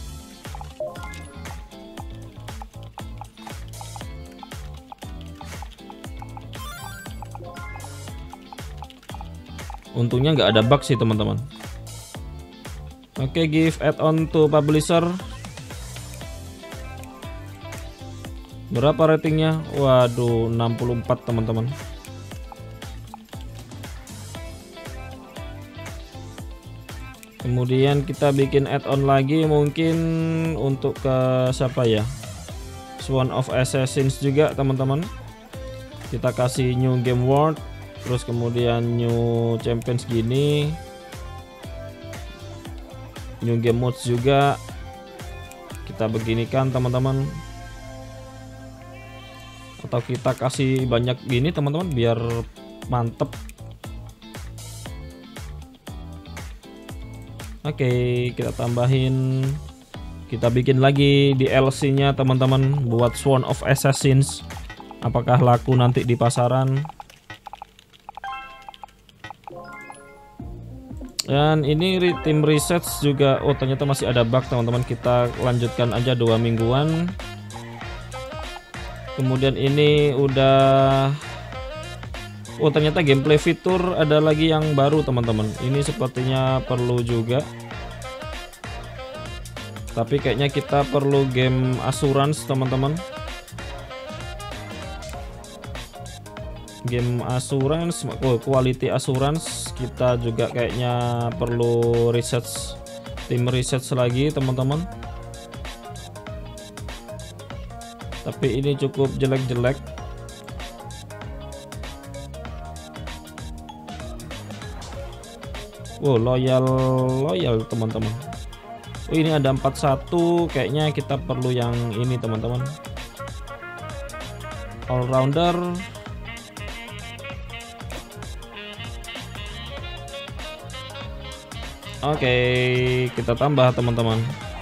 Untungnya nggak ada bug sih teman-teman. Oke, okay, give add-on to publisher. Berapa ratingnya? Waduh, enam puluh empat teman-teman. Kemudian kita bikin add-on lagi, mungkin untuk ke siapa ya? Sworn of Assassins juga teman-teman. Kita kasih new game world. Terus kemudian new champions gini, new game modes juga kita beginikan teman-teman, atau kita kasih banyak gini teman-teman biar mantep. Oke, kita tambahin, kita bikin lagi di D L C nya teman-teman buat Sworn of Assassins. Apakah laku nanti di pasaran? Dan ini tim research juga, oh ternyata masih ada bug teman-teman, kita lanjutkan aja dua mingguan. Kemudian ini udah, oh ternyata gameplay fitur ada lagi yang baru teman-teman. Ini sepertinya perlu juga, tapi kayaknya kita perlu game assurance teman-teman. Game assurance, oh, quality assurance, kita juga kayaknya perlu research, tim research lagi teman-teman. Tapi ini cukup jelek-jelek. Wow, loyal loyal teman-teman. Oh, ini ada empat puluh satu, kayaknya kita perlu yang ini teman-teman. All rounder. Oke, kita tambah teman-teman.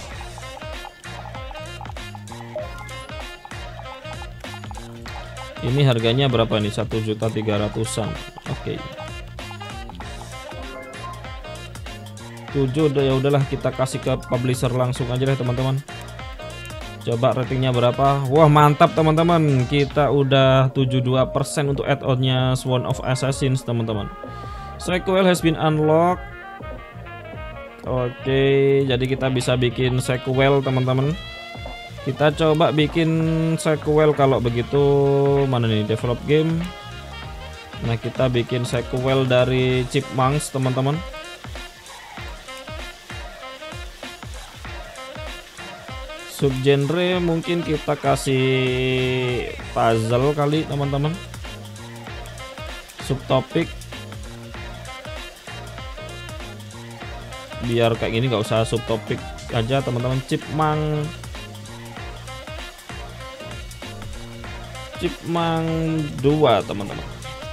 Ini harganya berapa nih? satu juta tiga ratusan. Oke. tujuh, ya udahlah, kita kasih ke publisher langsung aja deh teman-teman. Coba ratingnya berapa? Wah, mantap teman-teman. Kita udah tujuh puluh dua persen untuk add-onnya Sworn of Assassins teman-teman. Sequel has been unlocked. Oke, jadi kita bisa bikin sequel teman-teman. Kita coba bikin sequel kalau begitu. Mana nih develop game? Nah, kita bikin sequel dari Chipmunks teman-teman. Subgenre mungkin kita kasih puzzle kali teman-teman. Subtopik biar kayak gini, nggak usah subtopik aja teman-teman. Chipmunk Chipmunk dua teman-teman.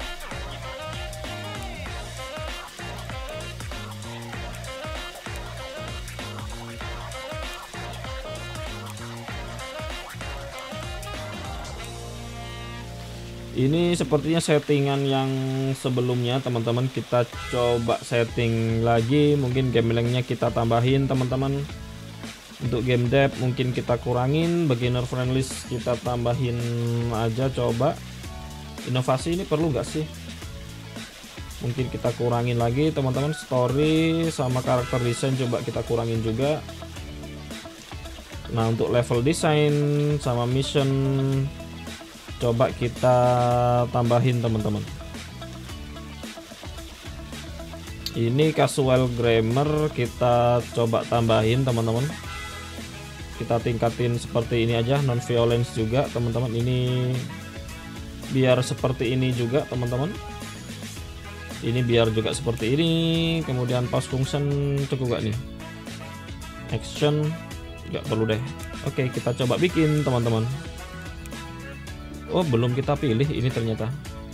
Ini sepertinya settingan yang sebelumnya teman-teman. Kita coba setting lagi, mungkin game lengthnya kita tambahin teman-teman. Untuk game depth mungkin kita kurangin, beginner friendly kita tambahin aja. Coba inovasi ini perlu nggak sih? Mungkin kita kurangin lagi teman-teman. Story sama karakter design coba kita kurangin juga. Nah, untuk level design sama mission coba kita tambahin teman-teman. Ini casual grammar kita coba tambahin teman-teman. Kita tingkatin seperti ini aja. Non violence juga teman-teman. Ini biar seperti ini juga teman-teman. Ini biar juga seperti ini. Kemudian pause function cukup gak nih? Action nggak perlu deh. Oke, kita coba bikin teman-teman. Oh, belum kita pilih ini ternyata.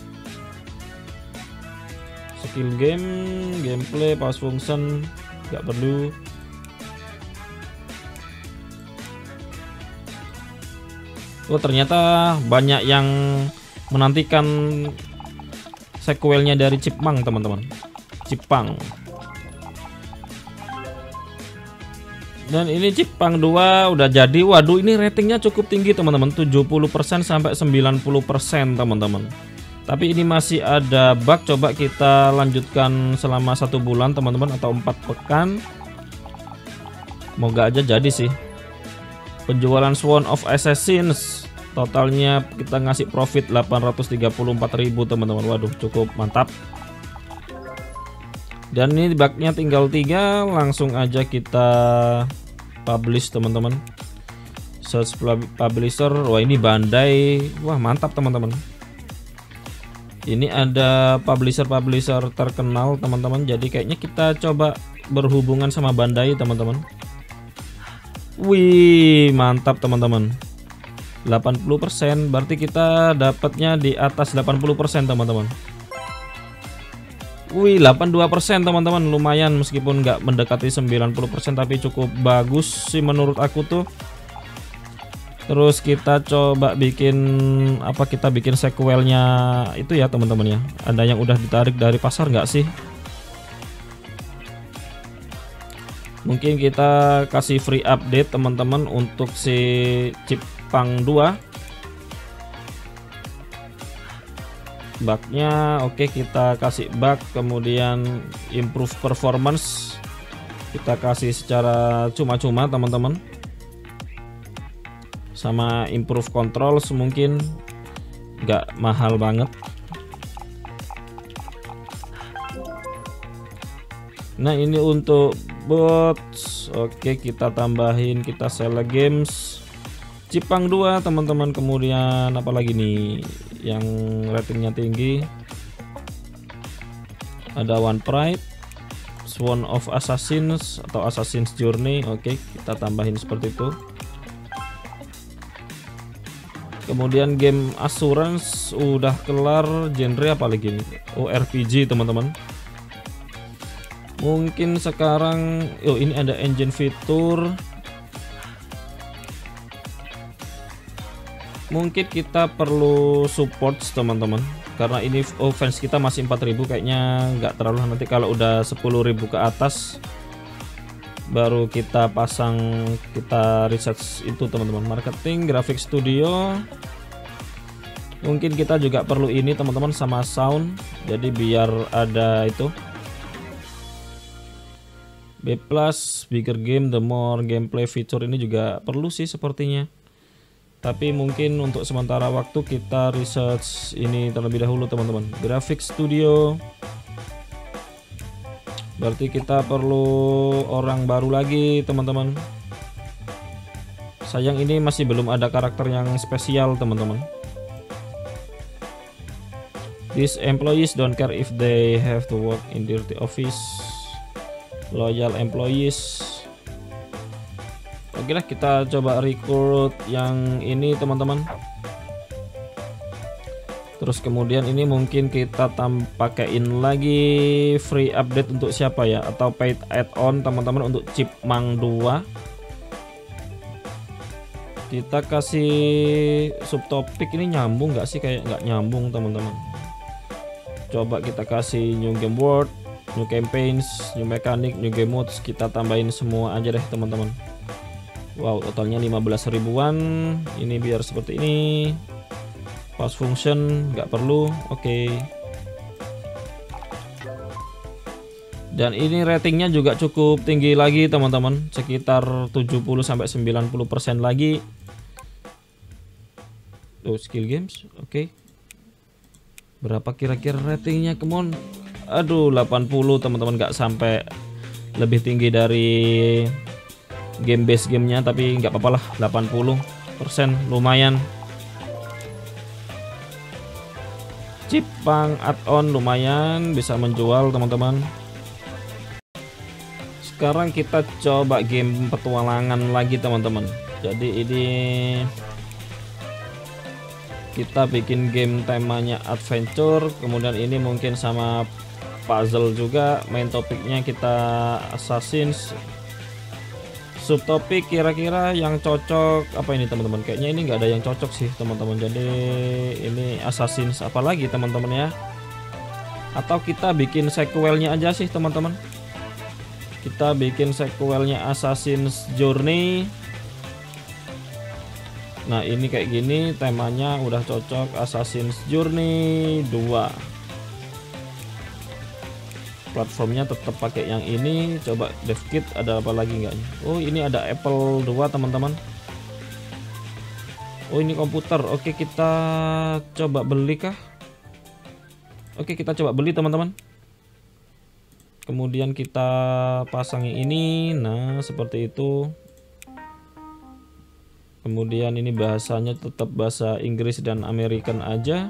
Skill game, gameplay, pause function nggak perlu. Oh, ternyata banyak yang menantikan sequelnya dari Chipmunk teman-teman. Chipmunk. Dan ini Chipmunk dua udah jadi. Waduh, ini ratingnya cukup tinggi teman-teman, tujuh puluh persen sampai sembilan puluh persen teman-teman. Tapi ini masih ada bug. Coba kita lanjutkan selama satu bulan teman-teman, atau empat pekan. Moga aja jadi sih. Penjualan Sworn of Assassins totalnya kita ngasih profit delapan ratus tiga puluh empat ribu teman-teman. Waduh, cukup mantap. Dan ini bugnya tinggal tiga, langsung aja kita publish teman-teman. Search publisher. Wah, ini Bandai. Wah, mantap teman-teman. Ini ada publisher-publisher terkenal teman-teman. Jadi kayaknya kita coba berhubungan sama Bandai teman-teman. Wih, mantap teman-teman. delapan puluh persen, berarti kita dapatnya di atas delapan puluh persen teman-teman. Wih, delapan puluh dua persen teman-teman, lumayan meskipun nggak mendekati sembilan puluh persen, tapi cukup bagus sih menurut aku tuh. Terus kita coba bikin apa? Kita bikin sequelnya itu ya teman-teman ya. Ada yang udah ditarik dari pasar nggak sih? Mungkin kita kasih free update teman-teman untuk si Chipmunk dua. Bugnya oke, okay, kita kasih bug. Kemudian improve performance kita kasih secara cuma-cuma teman-teman. Sama improve controls mungkin nggak mahal banget. Nah, ini untuk bots. Oke, kita tambahin, kita select games Chipmunk dua teman-teman. Kemudian apa lagi nih yang ratingnya tinggi? Ada One Pride. Sworn of Assassins atau Assassin's Journey. Oke, kita tambahin seperti itu. Kemudian game Assurance udah kelar. Genre apa lagi nih? Oh, R P G teman-teman. Mungkin sekarang, oh ini ada engine fitur. Mungkin kita perlu support teman-teman, karena ini oh, fans kita masih empat ribu, kayaknya nggak terlalu. Nanti kalau udah sepuluh ribu ke atas baru kita pasang, kita research itu teman-teman. Marketing, graphic studio, mungkin kita juga perlu ini teman-teman, sama sound, jadi biar ada itu. B plus, bigger game, the more gameplay feature, ini juga perlu sih sepertinya. Tapi mungkin untuk sementara waktu kita research ini terlebih dahulu teman-teman. Graphic studio, berarti kita perlu orang baru lagi teman-teman. Sayang ini masih belum ada karakter yang spesial teman-teman. These employees don't care if they have to work in dirty office. Loyal employees. Oke lah, kita coba rekrut yang ini teman-teman. Terus kemudian ini mungkin kita pakaiin lagi free update untuk siapa ya, atau paid add-on teman-teman untuk Chipmunk dua. Kita kasih subtopik, ini nyambung nggak sih? Kayak nggak nyambung teman-teman. Coba kita kasih new game world, new campaigns, new mechanic, new game modes. Kita tambahin semua aja deh teman-teman. Wow, totalnya lima belas ribuan. Ini biar seperti ini. Pause function nggak perlu. Oke. Okay. Dan ini ratingnya juga cukup tinggi lagi teman-teman, sekitar tujuh puluh sampai sembilan puluh persen lagi. Tuh, skill games. Oke. Okay. Berapa kira-kira ratingnya? Come on. Aduh, delapan puluh teman-teman, nggak sampai, lebih tinggi dari game base gamenya, tapi nggak apa-apa lah, delapan puluh persen lumayan. Chipmunk add-on lumayan bisa menjual teman-teman. Sekarang kita coba game petualangan lagi teman-teman. Jadi ini kita bikin game temanya adventure, kemudian ini mungkin sama puzzle juga. Main topiknya kita Assassins. Subtopik kira-kira yang cocok apa ini teman-teman? Kayaknya ini nggak ada yang cocok sih teman-teman. Jadi ini Assassins apa lagi teman-teman ya? Atau kita bikin sequelnya aja sih teman-teman. Kita bikin sequelnya Assassin's Journey. Nah ini kayak gini, temanya udah cocok, Assassin's Journey dua. Platformnya tetap pakai yang ini. Coba dev kit ada apa lagi enggak? Oh ini ada Apple dua teman-teman. Oh ini komputer. Oke kita coba beli kah? Oke kita coba beli teman-teman. Kemudian kita pasang yang ini. Nah seperti itu. Kemudian ini bahasanya tetap bahasa Inggris dan American aja.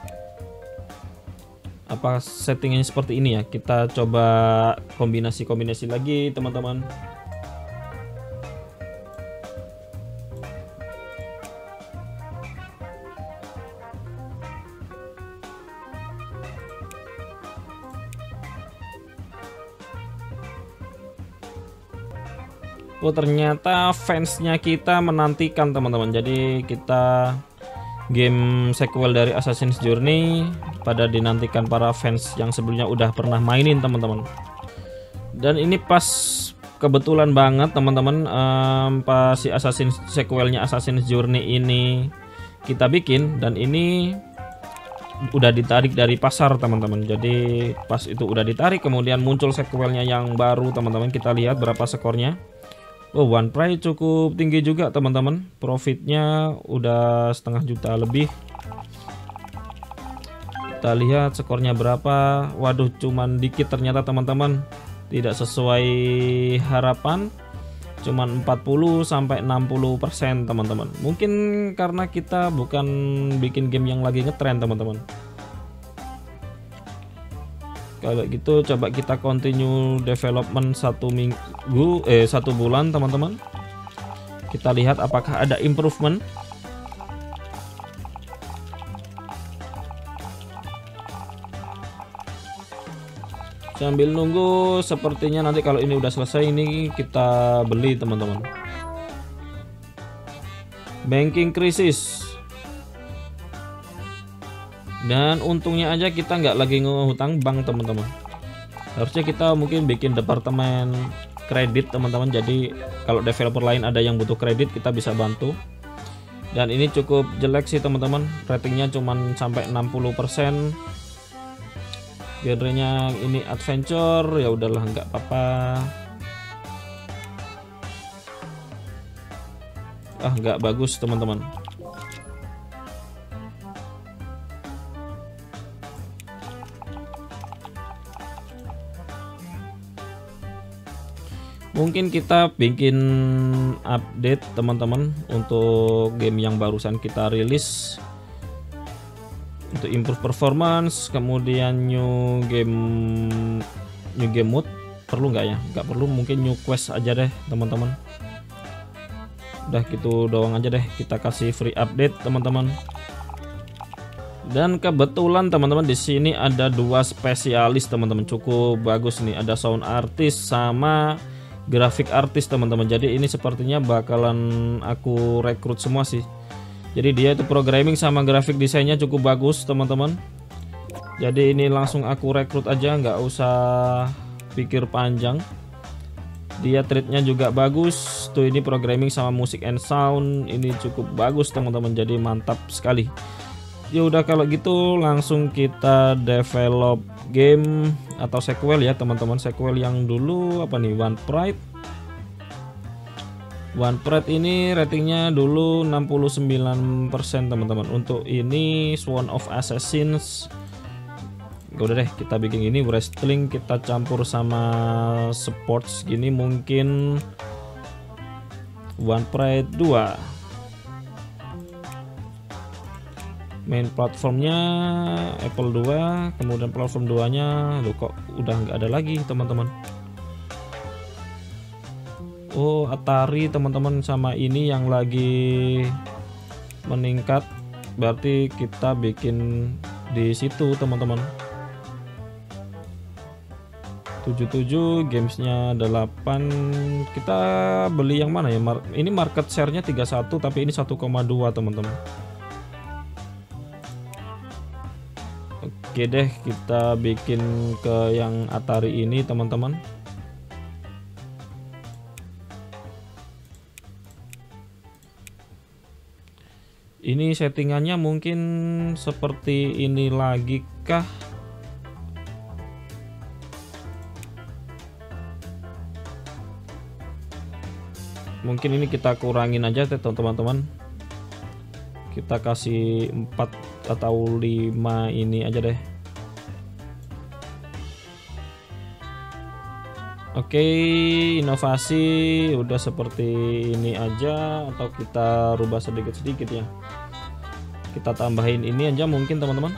Apa settingnya seperti ini ya? Kita coba kombinasi-kombinasi lagi teman-teman. Oh ternyata fansnya kita menantikan teman-teman. Jadi kita game sequel dari Assassin's Journey pada dinantikan para fans yang sebelumnya udah pernah mainin teman-teman. Dan ini pas kebetulan banget teman-teman, um, pas si Assassin's sequelnya Assassin's Journey ini kita bikin, dan ini udah ditarik dari pasar teman-teman. Jadi pas itu udah ditarik, kemudian muncul sequelnya yang baru teman-teman. Kita lihat berapa skornya. Oh, one price cukup tinggi juga teman-teman. Profitnya udah setengah juta lebih. Kita lihat skornya berapa. Waduh, cuman dikit ternyata teman-teman. Tidak sesuai harapan. Cuman empat puluh sampai enam puluh persen teman-teman. Mungkin karena kita bukan bikin game yang lagi ngetren teman-teman. Kalau gitu coba kita continue development satu minggu eh satu bulan teman-teman. Kita lihat apakah ada improvement. Sambil nunggu, sepertinya nanti kalau ini udah selesai ini kita beli teman-teman. Banking krisis. Dan untungnya aja kita nggak lagi ngehutang bank teman-teman. Harusnya kita mungkin bikin departemen kredit teman-teman. Jadi kalau developer lain ada yang butuh kredit kita bisa bantu. Dan ini cukup jelek sih teman-teman. Ratingnya cuman sampai enam puluh persen. Genrenya ini adventure, ya udahlah nggak apa-apa. Ah nggak bagus teman-teman. Mungkin kita bikin update teman-teman untuk game yang barusan kita rilis. Untuk improve performance, kemudian new game new game mode perlu nggak ya? Nggak perlu, mungkin new quest aja deh teman-teman. Udah gitu doang aja deh, kita kasih free update teman-teman. Dan kebetulan teman-teman di sini ada dua spesialis teman-teman, cukup bagus nih. Ada sound artist sama grafik artist teman-teman. Jadi ini sepertinya bakalan aku rekrut semua sih. Jadi dia itu programming sama grafik desainnya cukup bagus teman-teman. Jadi ini langsung aku rekrut aja, nggak usah pikir panjang. Dia treatnya juga bagus. Tuh ini programming sama musik and sound ini cukup bagus teman-teman. Jadi mantap sekali. Ya udah kalau gitu langsung kita develop game atau sequel ya teman-teman. Sequel yang dulu apa nih, One Pride. One Pride ini ratingnya dulu enam puluh sembilan persen teman-teman. Untuk ini Sworn of Assassins, udah deh kita bikin ini wrestling, kita campur sama sports gini, mungkin One Pride dua. Main platformnya Apple dua, kemudian platform dua nya loh kok udah nggak ada lagi teman-teman. Oh Atari teman-teman, sama ini yang lagi meningkat, berarti kita bikin di situ teman-teman. tujuh puluh tujuh gamesnya delapan, kita beli yang mana ya? Ini market share-nya tiga puluh satu tapi ini satu koma dua teman-teman. Oke deh, kita bikin ke yang Atari ini teman-teman. Ini settingannya mungkin seperti ini lagi kah? Mungkin ini kita kurangin aja teman-teman. Kita kasih empat atau lima ini aja deh. Oke, inovasi udah seperti ini aja, atau kita rubah sedikit-sedikit ya. Kita tambahin ini aja mungkin teman-teman.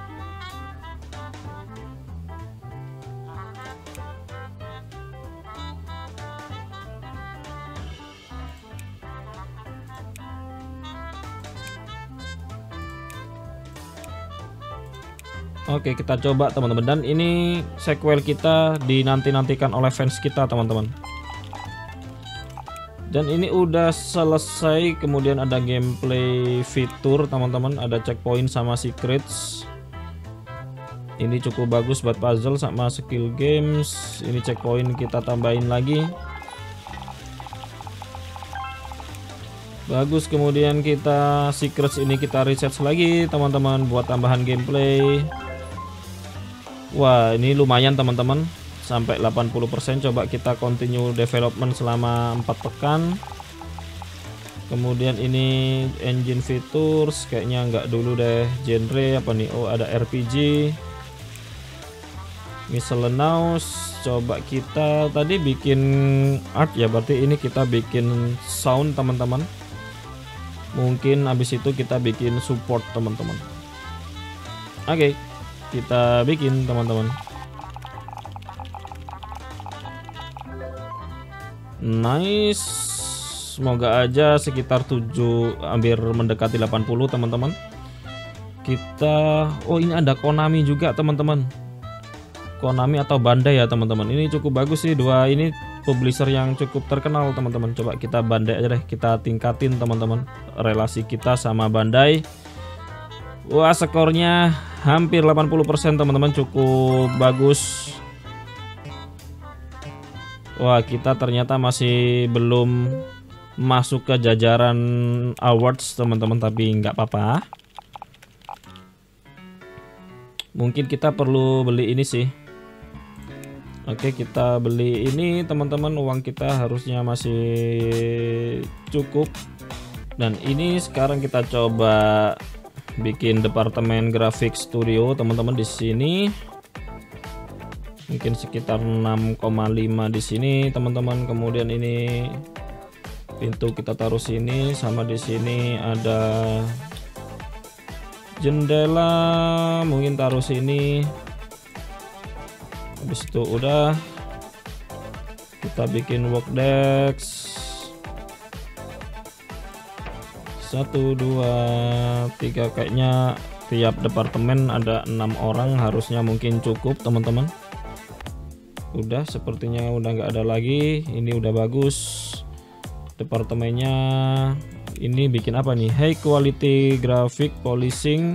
Oke, kita coba teman-teman, dan ini sequel kita dinanti-nantikan oleh fans kita teman-teman. Dan ini udah selesai, kemudian ada gameplay fitur teman-teman, ada checkpoint sama secrets. Ini cukup bagus buat puzzle sama skill games. Ini checkpoint kita tambahin lagi. Bagus, kemudian kita secrets ini kita reset lagi teman-teman buat tambahan gameplay. Wah, ini lumayan teman-teman, sampai delapan puluh persen. Coba kita continue development selama empat pekan. Kemudian ini engine features, kayaknya nggak dulu deh. Genre apa nih? Oh, ada R P G, miscellaneous. Coba kita tadi bikin art ya, berarti ini kita bikin sound teman-teman. Mungkin habis itu kita bikin support teman-teman. Oke, kita bikin teman-teman. Nice. Semoga aja sekitar tujuh, hampir mendekati delapan puluh teman-teman. Kita, oh ini ada Konami juga teman-teman. Konami atau Bandai ya teman-teman. Ini cukup bagus sih, dua ini publisher yang cukup terkenal teman-teman. Coba kita Bandai aja deh, kita tingkatin teman-teman relasi kita sama Bandai. Wah, skornya hampir delapan puluh persen teman-teman, cukup bagus. Wah, kita ternyata masih belum masuk ke jajaran awards teman-teman, tapi nggak apa-apa. Mungkin kita perlu beli ini sih. Oke, kita beli ini teman-teman, uang kita harusnya masih cukup. Dan ini sekarang kita coba bikin departemen grafik studio teman-teman di sini. Mungkin sekitar enam koma lima di sini teman-teman. Kemudian ini pintu kita taruh sini, sama di sini ada jendela, mungkin taruh sini. Habis itu udah kita bikin workdesk satu dua tiga, kayaknya tiap departemen ada enam orang, harusnya mungkin cukup teman-teman. Udah, sepertinya udah nggak ada lagi. Ini udah bagus departemennya. Ini bikin apa nih? High quality graphic polishing.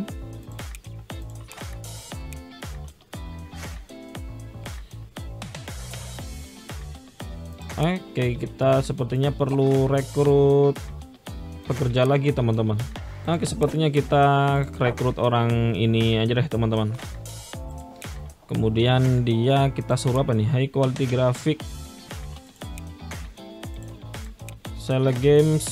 Oke, kita sepertinya perlu rekrut pekerja lagi teman-teman. Oke, sepertinya kita rekrut orang ini aja deh teman-teman. Kemudian dia kita suruh apa nih? High quality graphic, select games.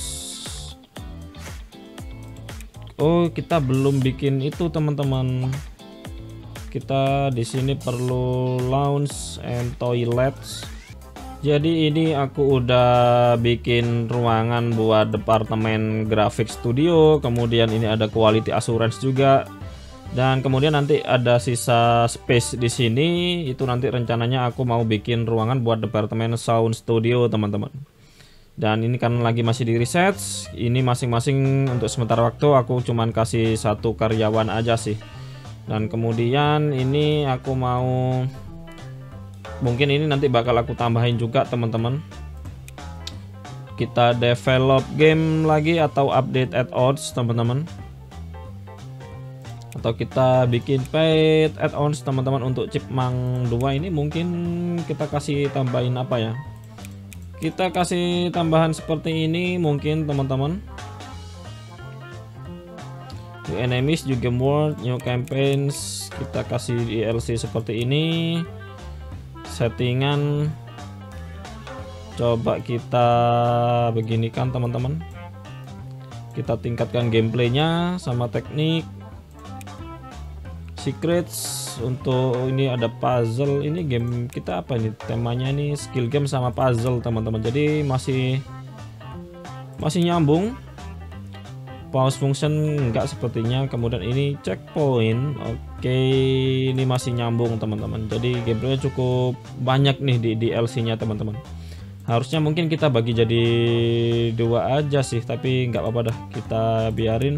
Oh, kita belum bikin itu teman-teman. Kita di sini perlu lounge and toilets. Jadi ini aku udah bikin ruangan buat departemen grafik studio, kemudian ini ada quality assurance juga, dan kemudian nanti ada sisa space di sini. Itu nanti rencananya aku mau bikin ruangan buat departemen sound studio teman-teman. Dan ini kan lagi masih di research. Ini masing-masing untuk sementara waktu aku cuman kasih satu karyawan aja sih. Dan kemudian ini aku mau, mungkin ini nanti bakal aku tambahin juga teman-teman. Kita develop game lagi atau update add-ons teman-teman. Atau kita bikin paid add-ons teman-teman. Untuk Chipmunk dua ini mungkin kita kasih tambahin apa ya? Kita kasih tambahan seperti ini mungkin teman-teman. New enemies, new game world, new campaigns. Kita kasih D L C seperti ini. Settingan coba kita beginikan teman-teman. Kita tingkatkan gameplaynya sama teknik. Secrets, untuk ini ada puzzle. Ini game kita apa nih temanya? Ini skill game sama puzzle teman-teman, jadi masih masih nyambung. Pause function enggak sepertinya. Kemudian ini checkpoint. Oke, ini masih nyambung teman-teman, jadi gameplaynya cukup banyak nih di D L C nya teman-teman. Harusnya mungkin kita bagi jadi dua aja sih, tapi nggak apa-apa dah, kita biarin.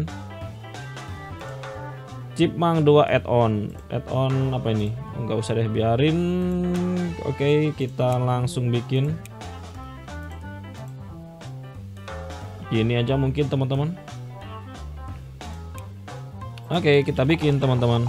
Chipmunk dua add-on. Add-on apa ini? Enggak usah deh, biarin. Oke, kita langsung bikin. Ini aja mungkin teman-teman. Oke, kita bikin teman-teman.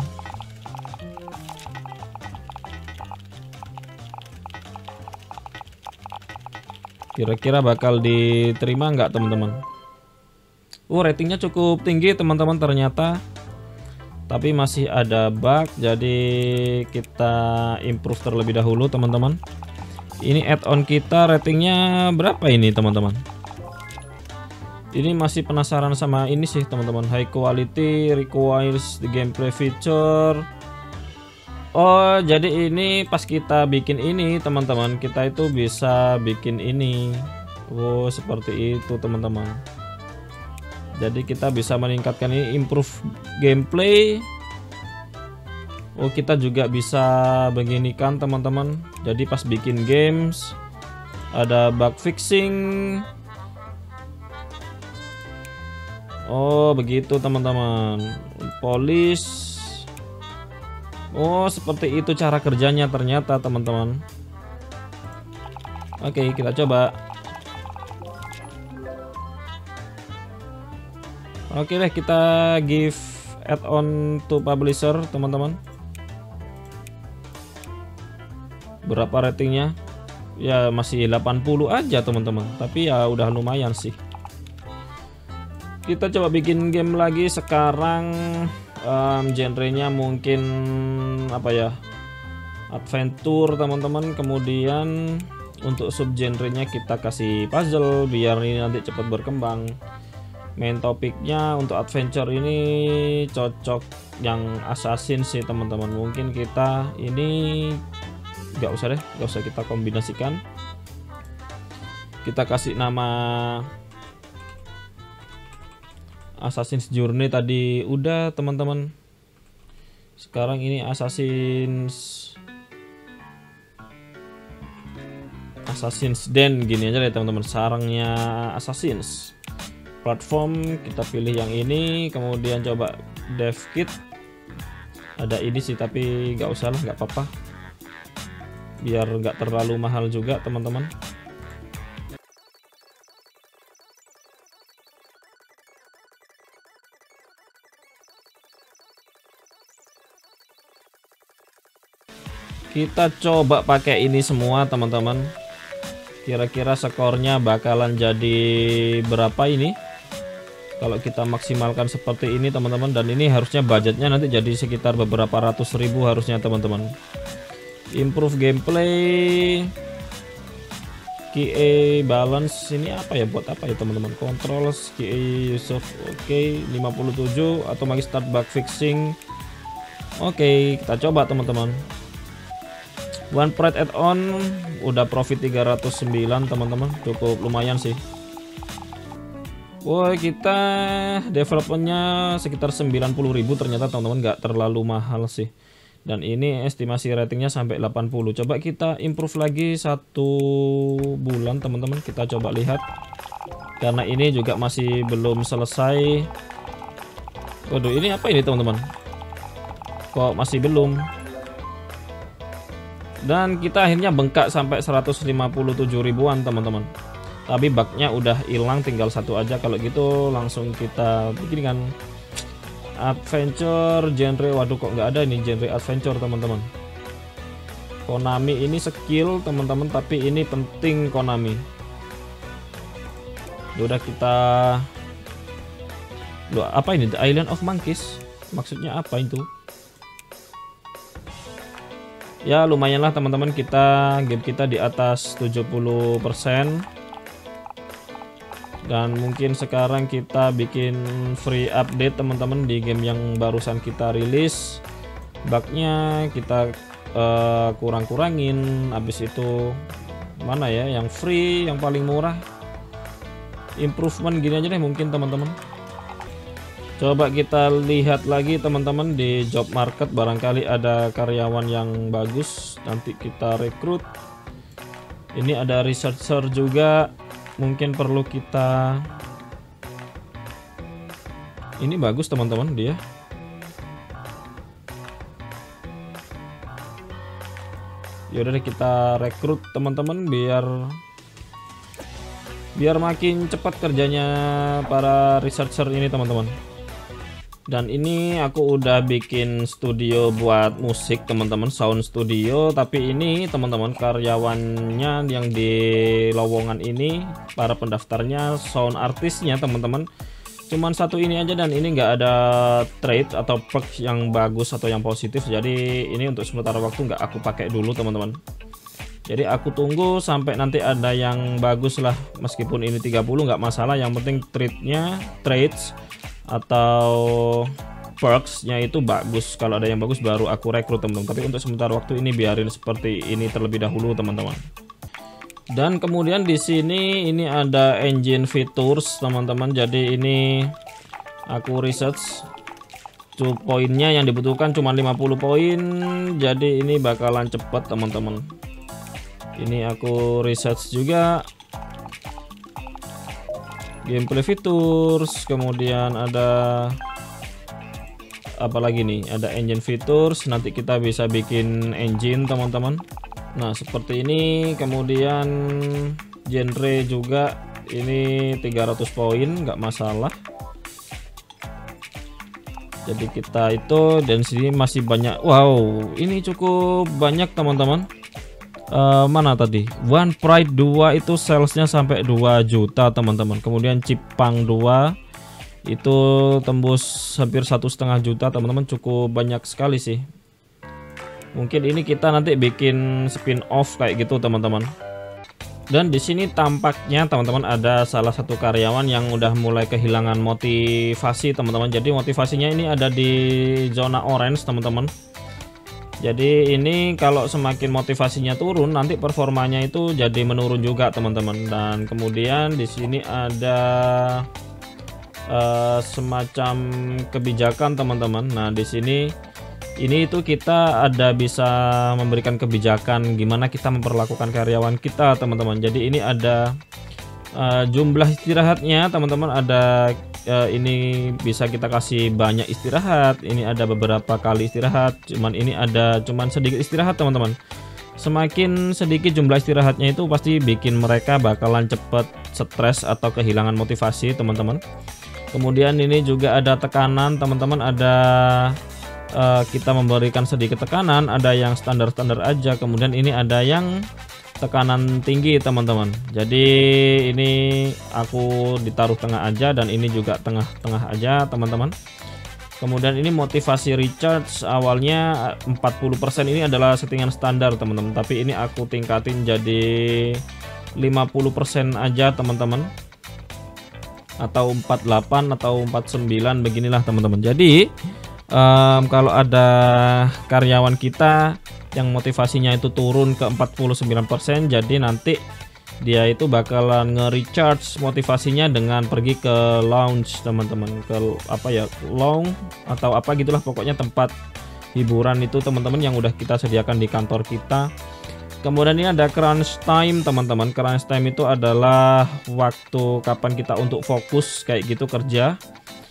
Kira-kira bakal diterima nggak teman-teman? Oh, ratingnya cukup tinggi teman-teman ternyata. Tapi masih ada bug, jadi kita improve terlebih dahulu teman-teman. Ini add-on kita ratingnya berapa ini teman-teman? Ini masih penasaran sama ini sih teman-teman. High quality requires the gameplay feature. Oh, jadi ini pas kita bikin ini teman-teman, kita itu bisa bikin ini. Oh, seperti itu teman-teman. Jadi kita bisa meningkatkan ini, improve gameplay. Oh, kita juga bisa beginikan teman-teman. Jadi pas bikin games ada bug fixing. Oh begitu teman-teman. Polish. Oh seperti itu cara kerjanya ternyata teman-teman. Oke kita coba. Oke deh kita give add-on to publisher teman-teman. Berapa ratingnya? Ya masih delapan puluh aja teman-teman. Tapi ya udah lumayan sih. Kita coba bikin game lagi sekarang. Um, genrenya mungkin apa ya? Adventure teman-teman. Kemudian untuk subgenrenya kita kasih puzzle biar ini nanti cepat berkembang. Main topiknya untuk adventure ini cocok yang assassin sih teman-teman. Mungkin kita ini nggak usah deh, nggak usah kita kombinasikan. Kita kasih nama Assassin's Journey tadi udah teman-teman. Sekarang ini Assassin's Assassin's Den gini aja deh teman-teman. Sarangnya Assassins. Platform kita pilih yang ini. Kemudian coba dev kit. Ada ini sih tapi nggak usah lah, nggak apa-apa. Biar nggak terlalu mahal juga teman-teman. Kita coba pakai ini semua teman-teman. Kira-kira skornya bakalan jadi berapa ini kalau kita maksimalkan seperti ini teman-teman. Dan ini harusnya budgetnya nanti jadi sekitar beberapa ratus ribu harusnya teman-teman. Improve gameplay, Q A balance ini apa ya, buat apa ya teman-teman? Controls Q A Yusuf oke okay. lima puluh tujuh atau lagi start bug fixing. Oke okay, kita coba teman-teman. One Pride add-on udah profit tiga ratus sembilan teman-teman, cukup lumayan sih. Woi kita developmentnya sekitar sembilan puluh ribu ternyata teman-teman, nggak terlalu mahal sih. Dan ini estimasi ratingnya sampai delapan puluh. Coba kita improve lagi satu bulan teman-teman, kita coba lihat. Karena ini juga masih belum selesai. Waduh ini apa ini teman-teman? Kok masih belum? Dan kita akhirnya bengkak sampai seratus lima puluh tujuh ribuan teman-teman. Tapi bugnya udah hilang, tinggal satu aja. Kalau gitu langsung kita bikinkan adventure genre. Waduh kok nggak ada ini genre adventure teman-teman. Konami ini skill teman-teman, tapi ini penting Konami. Udah kita Loh, apa ini The Island of Monkeys? Maksudnya apa itu? Ya lumayan lah teman-teman, kita game kita di atas tujuh puluh persen. Dan mungkin sekarang kita bikin free update teman-teman di game yang barusan kita rilis. Bugnya kita uh, kurang-kurangin. Habis itu mana ya yang free, yang paling murah. Improvement gini aja deh mungkin teman-teman. Coba kita lihat lagi teman-teman di job market, barangkali ada karyawan yang bagus, nanti kita rekrut. Ini ada researcher juga, mungkin perlu kita. Ini bagus teman-teman dia. Yaudah deh kita rekrut teman-teman biar biar makin cepat kerjanya para researcher ini teman-teman. Dan ini aku udah bikin studio buat musik teman-teman, sound studio. Tapi ini teman-teman karyawannya yang di lowongan ini, para pendaftarnya sound artisnya teman-teman, cuman satu ini aja. Dan ini nggak ada trade atau perk yang bagus atau yang positif. Jadi ini untuk sementara waktu nggak aku pakai dulu teman-teman. Jadi aku tunggu sampai nanti ada yang bagus lah. Meskipun ini tiga puluh nggak masalah, yang penting trade-nya, trades atau perks-nya itu bagus. Kalau ada yang bagus baru aku rekrut teman-teman. Tapi untuk sementara waktu ini biarin seperti ini terlebih dahulu teman-teman. Dan kemudian di sini ini ada engine features teman-teman. Jadi ini aku research tuh poinnya yang dibutuhkan cuma lima puluh poin. Jadi ini bakalan cepat teman-teman. Ini aku research juga gameplay features, kemudian ada apalagi nih, ada engine features. Nanti kita bisa bikin engine teman-teman. Nah seperti ini. Kemudian genre juga ini tiga ratus poin, nggak masalah. Jadi kita itu, dan sini masih banyak. Wow, ini cukup banyak teman-teman. Uh, mana tadi One Pride dua itu salesnya sampai dua juta teman-teman. Kemudian Cipang dua itu tembus hampir satu setengah juta teman-teman. Cukup banyak sekali sih. Mungkin ini kita nanti bikin spin off kayak gitu teman-teman. Dan di sini tampaknya teman-teman ada salah satu karyawan yang udah mulai kehilangan motivasi teman-teman. Jadi motivasinya ini ada di zona orange teman-teman. Jadi ini kalau semakin motivasinya turun, nanti performanya itu jadi menurun juga teman-teman. Dan kemudian di sini ada uh, semacam kebijakan teman-teman. Nah di sini ini itu kita ada bisa memberikan kebijakan gimana kita memperlakukan karyawan kita teman-teman. Jadi ini ada uh, jumlah istirahatnya teman-teman. Ada uh, ini bisa kita kasih banyak istirahat. Ini ada beberapa kali istirahat. Cuman ini ada cuman sedikit istirahat teman-teman. Semakin sedikit jumlah istirahatnya itu pasti bikin mereka bakalan cepet stres atau kehilangan motivasi teman-teman. Kemudian ini juga ada tekanan teman-teman. Ada Uh, kita memberikan sedikit tekanan, ada yang standar-standar aja, kemudian ini ada yang tekanan tinggi teman-teman. Jadi ini aku ditaruh tengah aja, dan ini juga tengah-tengah aja teman-teman. Kemudian ini motivasi recharge awalnya empat puluh persen, ini adalah settingan standar teman-teman, tapi ini aku tingkatin jadi lima puluh persen aja teman-teman, atau empat puluh delapan atau empat puluh sembilan beginilah teman-teman. Jadi Um, kalau ada karyawan kita yang motivasinya itu turun ke empat puluh sembilan persen, jadi nanti dia itu bakalan nge-recharge motivasinya dengan pergi ke lounge teman-teman, ke apa ya, lounge atau apa gitulah, pokoknya tempat hiburan itu teman-teman yang udah kita sediakan di kantor kita. Kemudian ini ada crunch time teman-teman. Crunch time itu adalah waktu kapan kita untuk fokus kayak gitu kerja.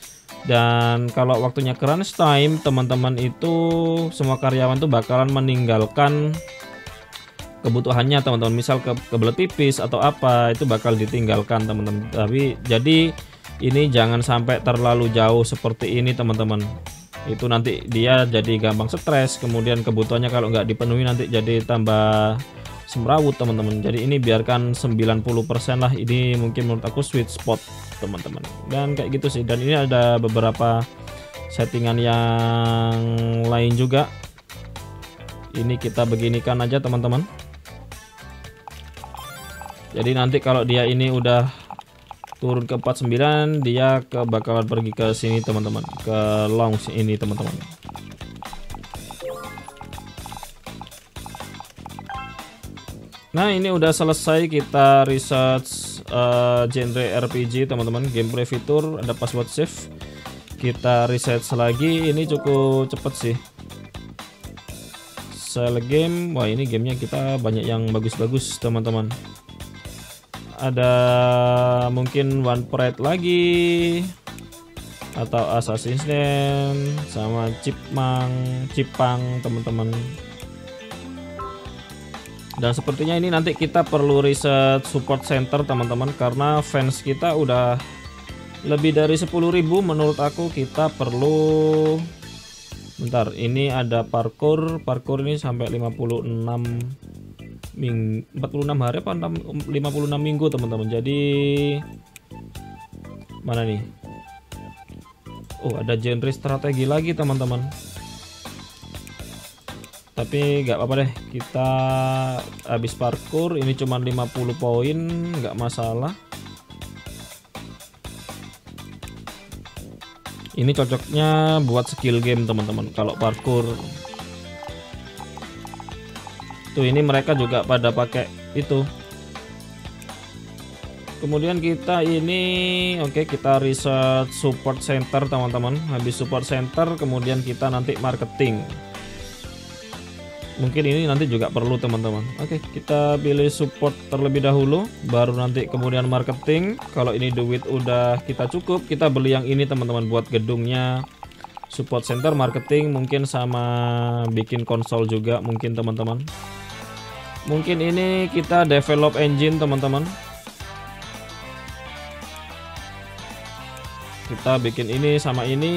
Dan kalau waktunya crunch time teman-teman itu semua karyawan tuh bakalan meninggalkan kebutuhannya teman-teman. Misal ke kebelet pipis atau apa, itu bakal ditinggalkan teman-teman. Tapi jadi ini jangan sampai terlalu jauh seperti ini teman-teman. Itu nanti dia jadi gampang stres. Kemudian kebutuhannya kalau nggak dipenuhi nanti jadi tambah semrawut teman-teman. Jadi ini biarkan sembilan puluh persen lah. Ini mungkin menurut aku sweet spot teman-teman. Dan kayak gitu sih. Dan ini ada beberapa settingan yang lain juga. Ini kita beginikan aja teman-teman. Jadi nanti kalau dia ini udah turun ke empat puluh sembilan, dia ke bakalan pergi ke sini teman-teman, ke lounge ini teman-teman. Nah ini udah selesai kita research uh, genre R P G teman-teman, gameplay fitur, ada password save. Kita research lagi, ini cukup cepet sih. Sell game, wah ini gamenya kita banyak yang bagus-bagus teman-teman. Ada mungkin One Pride lagi, atau Assassin's Creed, sama Cipang, Cipang teman-teman. Dan sepertinya ini nanti kita perlu riset support center teman-teman, karena fans kita udah lebih dari sepuluh ribu. Menurut aku kita perlu, bentar, ini ada parkour, parkour ini sampai lima puluh enam ming, empat puluh enam hari apa lima puluh enam minggu teman-teman. Jadi mana nih? Oh ada genre strategi lagi teman-teman. Tapi nggak apa-apa deh, kita habis parkour ini cuma lima puluh poin, nggak masalah. Ini cocoknya buat skill game teman-teman. Kalau parkour tuh, ini mereka juga pada pakai itu. Kemudian kita ini oke, okay, kita research support center teman-teman. Habis support center kemudian kita nanti marketing. Mungkin ini nanti juga perlu teman-teman. Oke, kita pilih support terlebih dahulu, baru nanti kemudian marketing. Kalau ini duit udah kita cukup, kita beli yang ini teman-teman, buat gedungnya, support center, marketing, mungkin sama bikin konsol juga mungkin teman-teman. Mungkin ini kita develop engine teman-teman. Kita bikin ini sama ini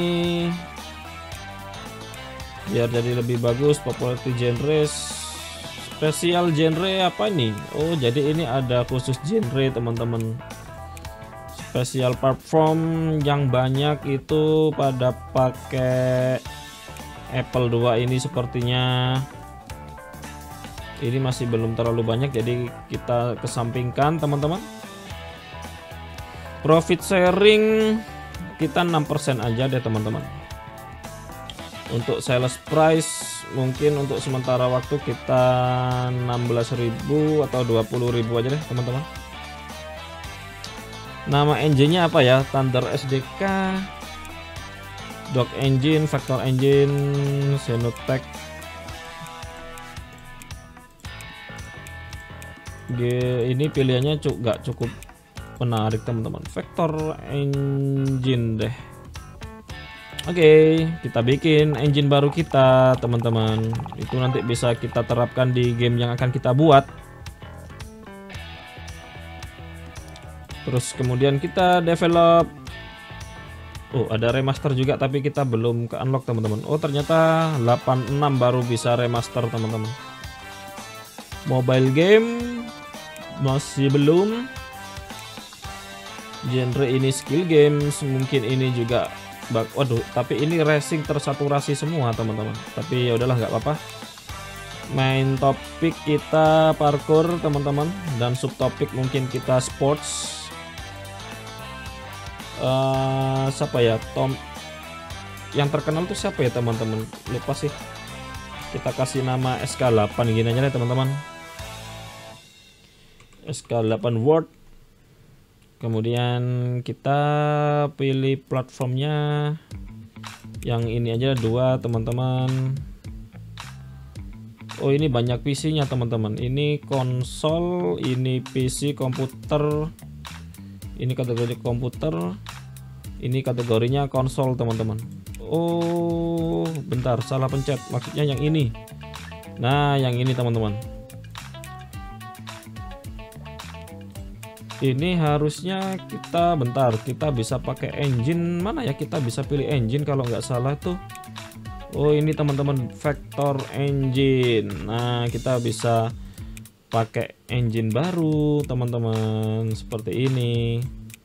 biar jadi lebih bagus. Popularity genre, spesial genre apa ini? Oh, jadi ini ada khusus genre teman-teman. Spesial platform yang banyak itu pada pakai Apple dua ini sepertinya. Ini masih belum terlalu banyak, jadi kita kesampingkan teman-teman. Profit sharing kita enam persen aja deh teman-teman. Untuk sales price mungkin untuk sementara waktu kita enam belas ribu atau dua puluh ribu aja deh teman-teman. Nama engine-nya apa ya? Thunder S D K, Dock Engine, Vector Engine, Xenotech. Ini pilihannya gak cukup menarik teman-teman. Vector Engine deh. Oke, kita bikin engine baru kita teman-teman. Itu nanti bisa kita terapkan di game yang akan kita buat. Terus kemudian kita develop. Oh, ada remaster juga tapi kita belum ke unlock teman-teman. Oh, ternyata delapan puluh enam baru bisa remaster teman-teman. Mobile game masih belum. Genre ini skill games, mungkin ini juga bak. Waduh, tapi ini racing tersaturasi semua teman-teman. Tapi ya udahlah, nggak apa-apa. Main topik kita parkour teman-teman, dan subtopik mungkin kita sports. Uh, siapa ya, Tom yang terkenal tuh siapa ya teman-teman, lupa sih. Kita kasih nama S K delapan gini aja deh teman-teman. S K delapan World. Kemudian kita pilih platformnya yang ini aja dua teman-teman. Oh, ini banyak P C-nya teman-teman. Ini konsol, ini P C komputer. Ini kategori komputer. Ini kategorinya konsol teman-teman. Oh, bentar, salah pencet. Maksudnya yang ini. Nah, yang ini teman-teman. Ini harusnya kita, bentar, kita bisa pakai engine mana ya? Kita bisa pilih engine kalau nggak salah tuh. Oh, ini teman-teman, Vector Engine. Nah, kita bisa pakai engine baru teman-teman, seperti ini.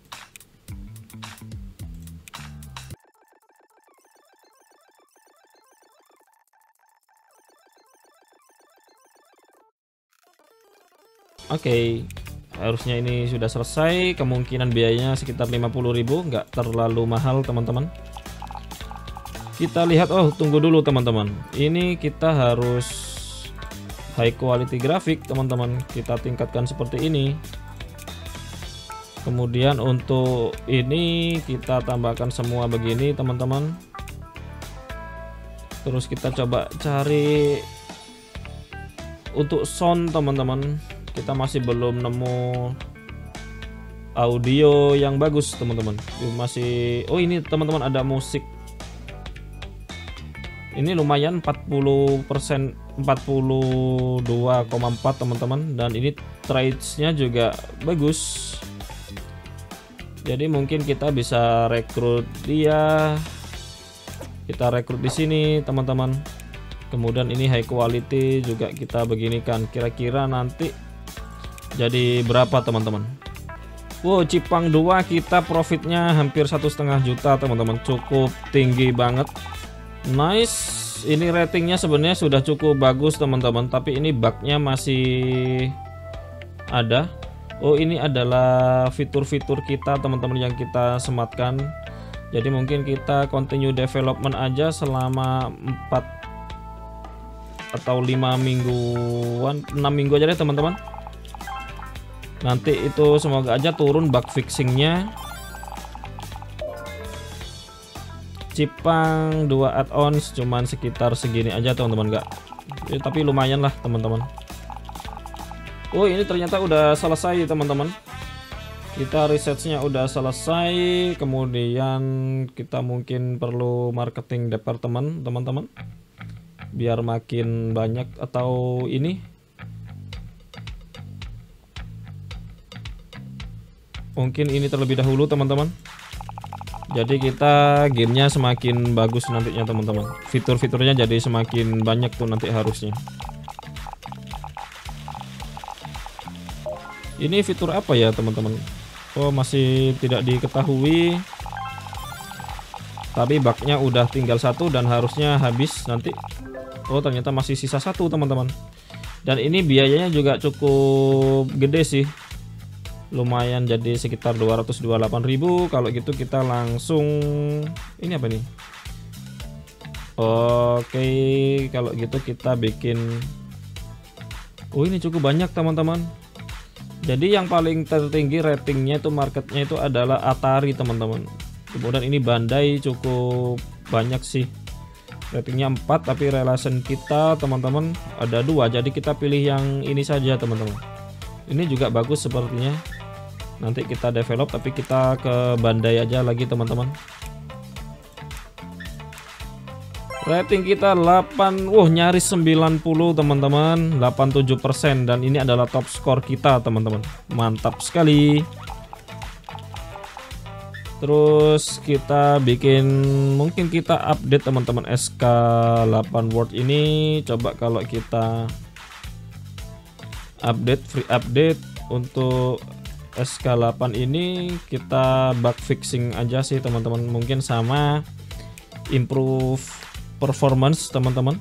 Oke, okay. Harusnya ini sudah selesai. Kemungkinan biayanya sekitar lima puluh ribu, nggak terlalu mahal teman-teman. Kita lihat. Oh, tunggu dulu teman-teman, ini kita harus high quality grafik teman-teman. Kita tingkatkan seperti ini. Kemudian untuk ini kita tambahkan semua begini teman-teman. Terus kita coba cari untuk sound teman-teman. Kita masih belum nemu audio yang bagus teman-teman. Masih. Oh, ini teman-teman ada musik. Ini lumayan empat puluh persen, empat puluh dua koma empat teman-teman, dan ini trades-nya juga bagus. Jadi mungkin kita bisa rekrut dia. Kita rekrut di sini teman-teman. Kemudian ini high quality juga kita beginikan. Kira-kira nanti jadi berapa teman-teman? Wow, Cipang dua kita profitnya hampir satu setengah juta teman-teman, cukup tinggi banget. Nice. Ini ratingnya sebenarnya sudah cukup bagus teman-teman, tapi ini bugnya masih ada. Oh, ini adalah fitur-fitur kita teman-teman yang kita sematkan. Jadi mungkin kita continue development aja selama empat atau lima mingguan, enam minggu aja deh teman-teman. Nanti itu semoga aja turun bug fixingnya. Cipang dua add-ons cuman sekitar segini aja teman-teman, nggak eh, tapi lumayan lah teman-teman. Oh ini ternyata udah selesai teman-teman. Kita researchnya udah selesai. Kemudian kita mungkin perlu marketing departemen teman-teman, biar makin banyak. Atau ini mungkin ini terlebih dahulu teman-teman. Jadi kita gamenya semakin bagus nantinya teman-teman. Fitur-fiturnya jadi semakin banyak tuh nanti harusnya. Ini fitur apa ya teman-teman? Oh masih tidak diketahui. Tapi bugnya udah tinggal satu dan harusnya habis nanti. Oh ternyata masih sisa satu teman-teman. Dan ini biayanya juga cukup gede sih. Lumayan, jadi sekitar dua ratus dua puluh delapan ribu. Kalau gitu kita langsung ini apa nih? Oke, kalau gitu kita bikin. Oh ini cukup banyak teman-teman. Jadi yang paling tertinggi ratingnya itu marketnya itu adalah Atari teman-teman. Kemudian ini Bandai cukup banyak sih, ratingnya empat, tapi relation kita teman-teman ada dua. Jadi kita pilih yang ini saja teman-teman. Ini juga bagus sepertinya. Nanti kita develop, tapi kita ke Bandai aja lagi teman-teman. Rating kita delapan, wah nyaris sembilan puluh teman-teman, delapan puluh tujuh persen, dan ini adalah top skor kita teman-teman. Mantap sekali. Terus kita bikin, mungkin kita update teman-teman S K delapan Word ini. Coba kalau kita update, free update untuk S K delapan ini, kita bug fixing aja sih teman-teman, mungkin sama improve performance teman-teman.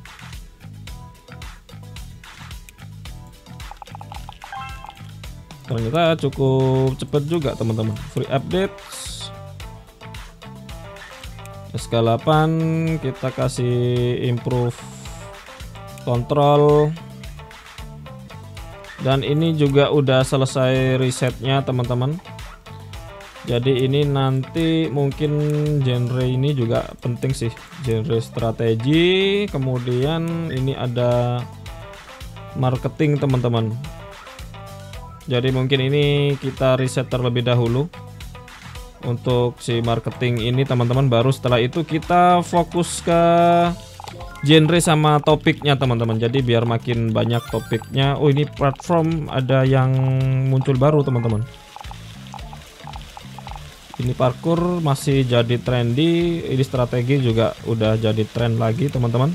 Ternyata cukup cepat juga teman-teman. Free update S K delapan, kita kasih improve control. Dan ini juga udah selesai resetnya teman-teman. Jadi ini nanti mungkin genre ini juga penting sih, genre strategi. Kemudian ini ada marketing teman-teman. Jadi mungkin ini kita reset terlebih dahulu untuk si marketing ini teman-teman. Baru setelah itu kita fokus ke genre sama topiknya teman-teman. Jadi biar makin banyak topiknya. Oh ini platform ada yang muncul baru teman-teman. Ini parkour masih jadi trendy. Ini strategi juga udah jadi tren lagi teman-teman.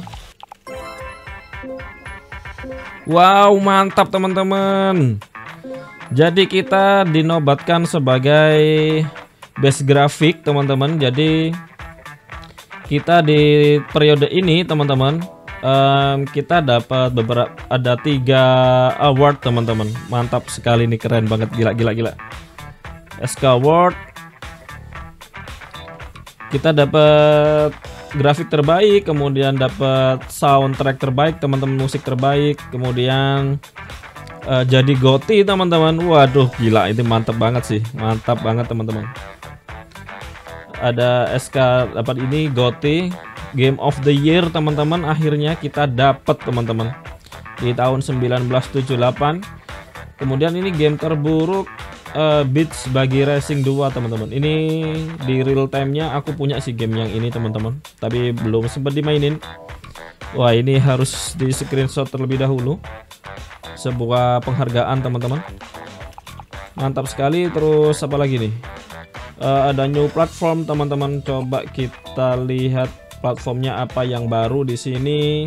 Wow mantap teman-teman. Jadi kita dinobatkan sebagai best grafik teman-teman. Jadi kita di periode ini teman-teman, um, kita dapat beberapa, ada tiga award teman-teman. Mantap sekali nih, keren banget, gila gila gila. S K Award. Kita dapat grafik terbaik, kemudian dapat soundtrack terbaik teman-teman, musik terbaik, kemudian uh, jadi G O T Y teman-teman. Waduh gila, ini mantap banget sih, mantap banget teman-teman. Ada S K dapat ini G O T Y Game of the Year teman-teman. Akhirnya kita dapat teman-teman di tahun seribu sembilan ratus tujuh puluh delapan. Kemudian ini game terburuk uh, Beats bagi Racing dua teman-teman. Ini di real time-nya aku punya sih game yang ini teman-teman, tapi belum sempat dimainin. Wah ini harus di screenshot terlebih dahulu. Sebuah penghargaan teman-teman. Mantap sekali. Terus apa lagi nih? Uh, ada new platform teman-teman. Coba kita lihat platformnya apa yang baru di sini.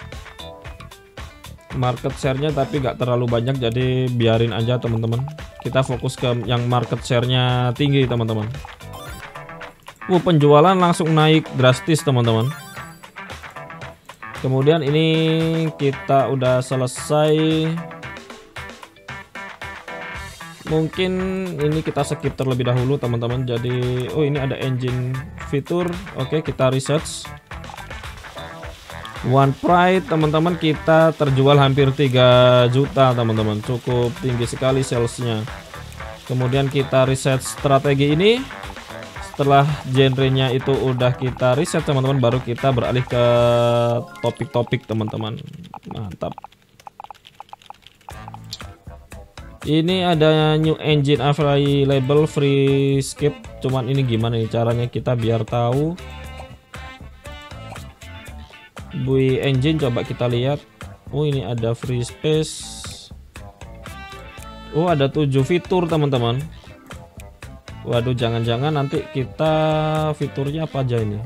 Market share-nya tapi gak terlalu banyak, jadi biarin aja teman-teman. Kita fokus ke yang market share-nya tinggi teman-teman. Uh, penjualan langsung naik drastis teman-teman. Kemudian ini kita udah selesai. Mungkin ini kita skip terlebih dahulu teman-teman. Jadi oh ini ada engine fitur. Oke, kita research. One Pride teman-teman, kita terjual hampir tiga juta teman-teman, cukup tinggi sekali salesnya. Kemudian kita reset strategi ini. setelah genrenya itu udah kita riset teman-teman, baru kita beralih ke topik-topik teman-teman. Mantap. Ini ada new engine available free skip. Cuman ini gimana nih caranya kita biar tahu. B U I engine coba kita lihat. Oh, ini ada free space. Oh, ada tujuh fitur teman-teman. Waduh, jangan-jangan nanti kita fiturnya apa aja ini.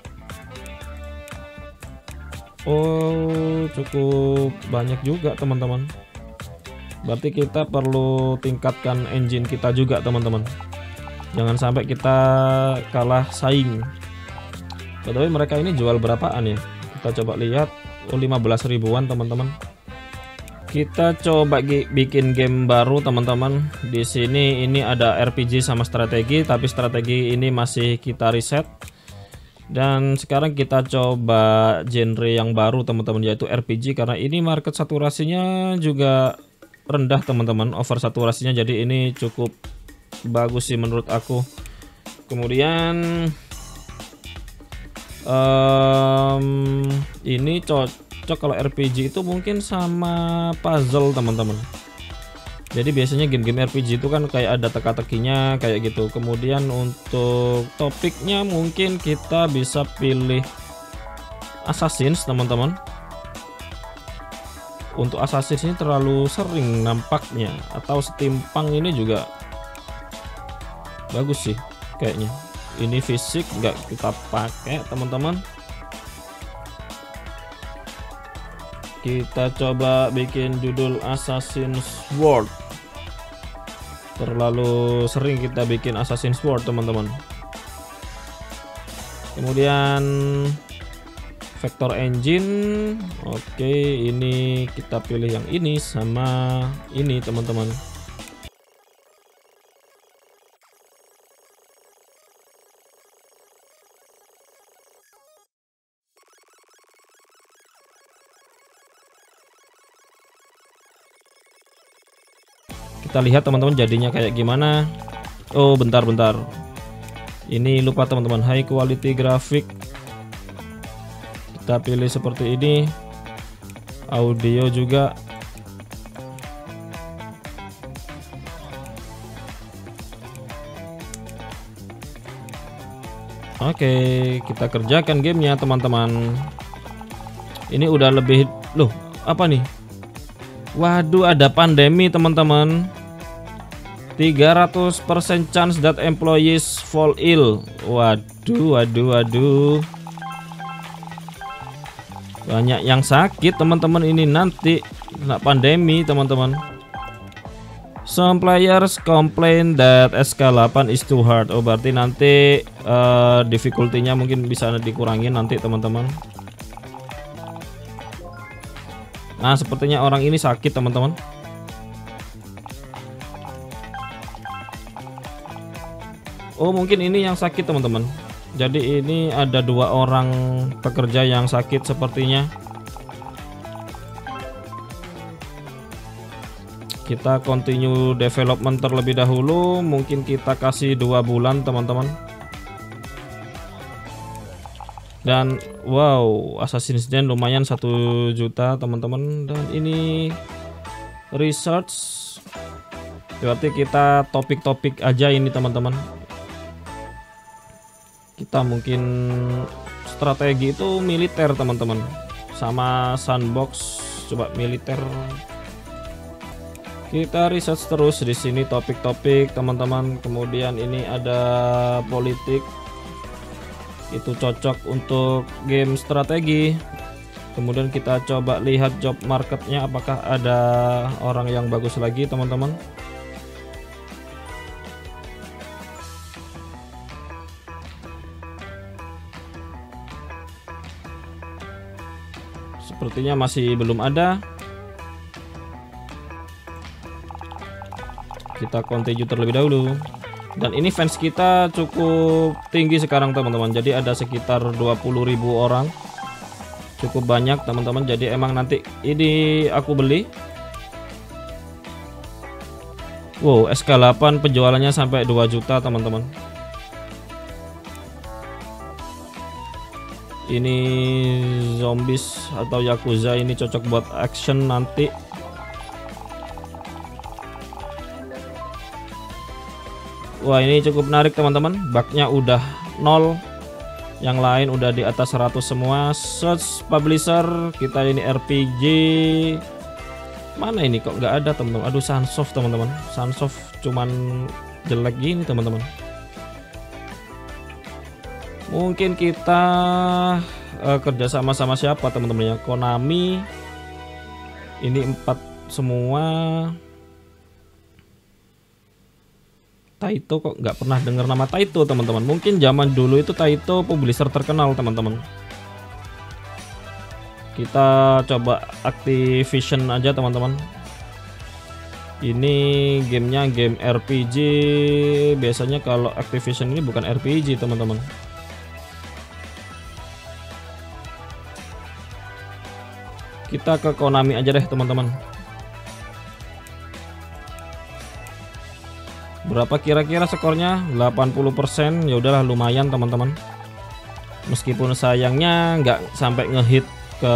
Oh, cukup banyak juga teman-teman. Berarti kita perlu tingkatkan engine kita juga teman-teman. Jangan sampai kita kalah saing. Tapi mereka ini jual berapaan ya? Kita coba lihat. Oh, lima belas ribuan teman-teman. Kita coba bikin game baru teman-teman. Di sini ini ada R P G sama strategi, tapi strategi ini masih kita riset. Dan sekarang kita coba genre yang baru teman-teman, yaitu R P G, karena ini market saturasinya juga rendah teman-teman, over saturasinya, jadi ini cukup bagus sih menurut aku. Kemudian um, ini cocok kalau R P G itu mungkin sama puzzle teman-teman. Jadi biasanya game-game R P G itu kan kayak ada teka-tekinya kayak gitu. Kemudian untuk topiknya mungkin kita bisa pilih Assassin's teman-teman. Untuk Assassin's ini terlalu sering nampaknya, atau steampunk ini juga bagus sih kayaknya. Ini fisik nggak kita pakai teman-teman. Kita coba bikin judul Assassin's Sword. Terlalu sering kita bikin Assassin's Sword teman-teman. Kemudian Vector Engine. Oke, ini kita pilih yang ini sama ini teman-teman. Kita lihat teman-teman jadinya kayak gimana. Oh, bentar-bentar. Ini lupa teman-teman, high quality grafik. Kita pilih seperti ini. Audio juga. Oke, kita kerjakan gamenya teman-teman. Ini udah lebih, loh apa nih? Waduh, ada pandemi teman-teman. tiga ratus persen chance that employees fall ill. Waduh, waduh, waduh. Banyak yang sakit teman-teman ini nanti kena pandemi teman-teman. Some players complain that S K delapan is too hard. Oh, berarti nanti uh, difficulty-nya mungkin bisa dikurangin nanti teman-teman. Nah, sepertinya orang ini sakit teman-teman. Oh, mungkin ini yang sakit teman-teman. Jadi ini ada dua orang pekerja yang sakit sepertinya. Kita continue development terlebih dahulu. Mungkin kita kasih dua bulan teman-teman. Dan wow, Assassin's Den lumayan satu juta teman-teman. Dan ini research. Berarti kita topik-topik aja ini teman-teman. Kita mungkin strategi itu militer teman-teman, sama sandbox coba militer. Kita riset terus di sini topik-topik teman-teman. Kemudian ini ada politik, itu cocok untuk game strategi. Kemudian kita coba lihat job marketnya, apakah ada orang yang bagus lagi teman-teman. Sepertinya masih belum ada. Kita continue terlebih dahulu. Dan ini fans kita cukup tinggi sekarang teman-teman. Jadi ada sekitar dua puluh ribu orang. Cukup banyak teman-teman. Jadi emang nanti ini aku beli. Wow, S K delapan penjualannya sampai dua juta teman-teman. Ini zombies atau yakuza ini cocok buat action nanti. Wah, ini cukup menarik teman-teman. Bugnya udah nol, yang lain udah di atas seratus semua. Search publisher kita ini R P G. Mana ini kok nggak ada teman-teman? Aduh, Sunsoft teman-teman. Sunsoft cuman jelek gini teman-teman. Mungkin kita uh, kerja sama sama siapa teman-teman ya? Konami. Ini empat semua. Taito kok nggak pernah dengar nama Taito teman-teman. Mungkin zaman dulu itu Taito publisher terkenal teman-teman. Kita coba Activision aja teman-teman. Ini gamenya game R P G. Biasanya kalau Activision ini bukan R P G teman-teman. Kita ke Konami aja deh teman-teman. Berapa kira-kira skornya? delapan puluh persen. Ya udahlah, lumayan teman-teman. Meskipun sayangnya nggak sampai ngehit ke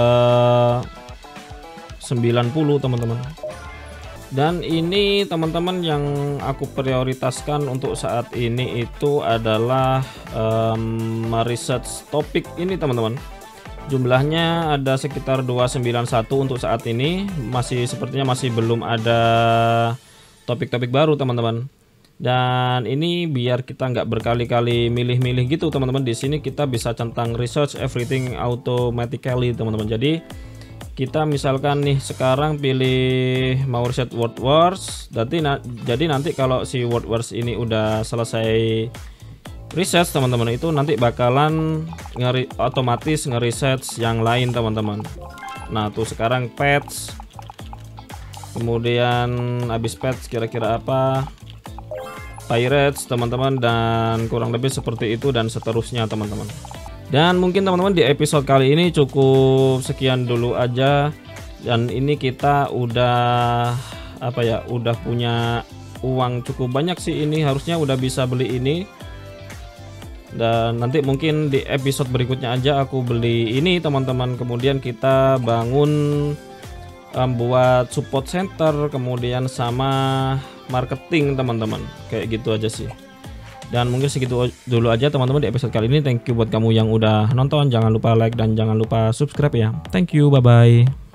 sembilan puluh teman-teman. Dan ini teman-teman yang aku prioritaskan untuk saat ini itu adalah um, research topik ini teman-teman. Jumlahnya ada sekitar dua ratus sembilan puluh satu untuk saat ini. Masih sepertinya masih belum ada topik-topik baru teman-teman. Dan ini biar kita nggak berkali-kali milih-milih gitu teman-teman. Di sini kita bisa centang research everything automatically teman-teman. Jadi kita misalkan nih sekarang pilih mau riset word words. Jadi, na jadi nanti kalau si word words ini udah selesai research teman-teman, itu nanti bakalan ngeri otomatis ngeresearch yang lain teman-teman. Nah tuh sekarang pets, kemudian habis pets kira-kira apa, pirates teman-teman, dan kurang lebih seperti itu dan seterusnya teman-teman. Dan mungkin teman-teman di episode kali ini cukup sekian dulu aja. Dan ini kita udah apa ya, udah punya uang cukup banyak sih, ini harusnya udah bisa beli ini. Dan nanti mungkin di episode berikutnya aja aku beli ini teman-teman. Kemudian kita bangun um, buat support center, kemudian sama marketing teman-teman, kayak gitu aja sih. Dan mungkin segitu dulu aja teman-teman di episode kali ini. Thank you buat kamu yang udah nonton, jangan lupa like dan jangan lupa subscribe ya. Thank you, bye bye.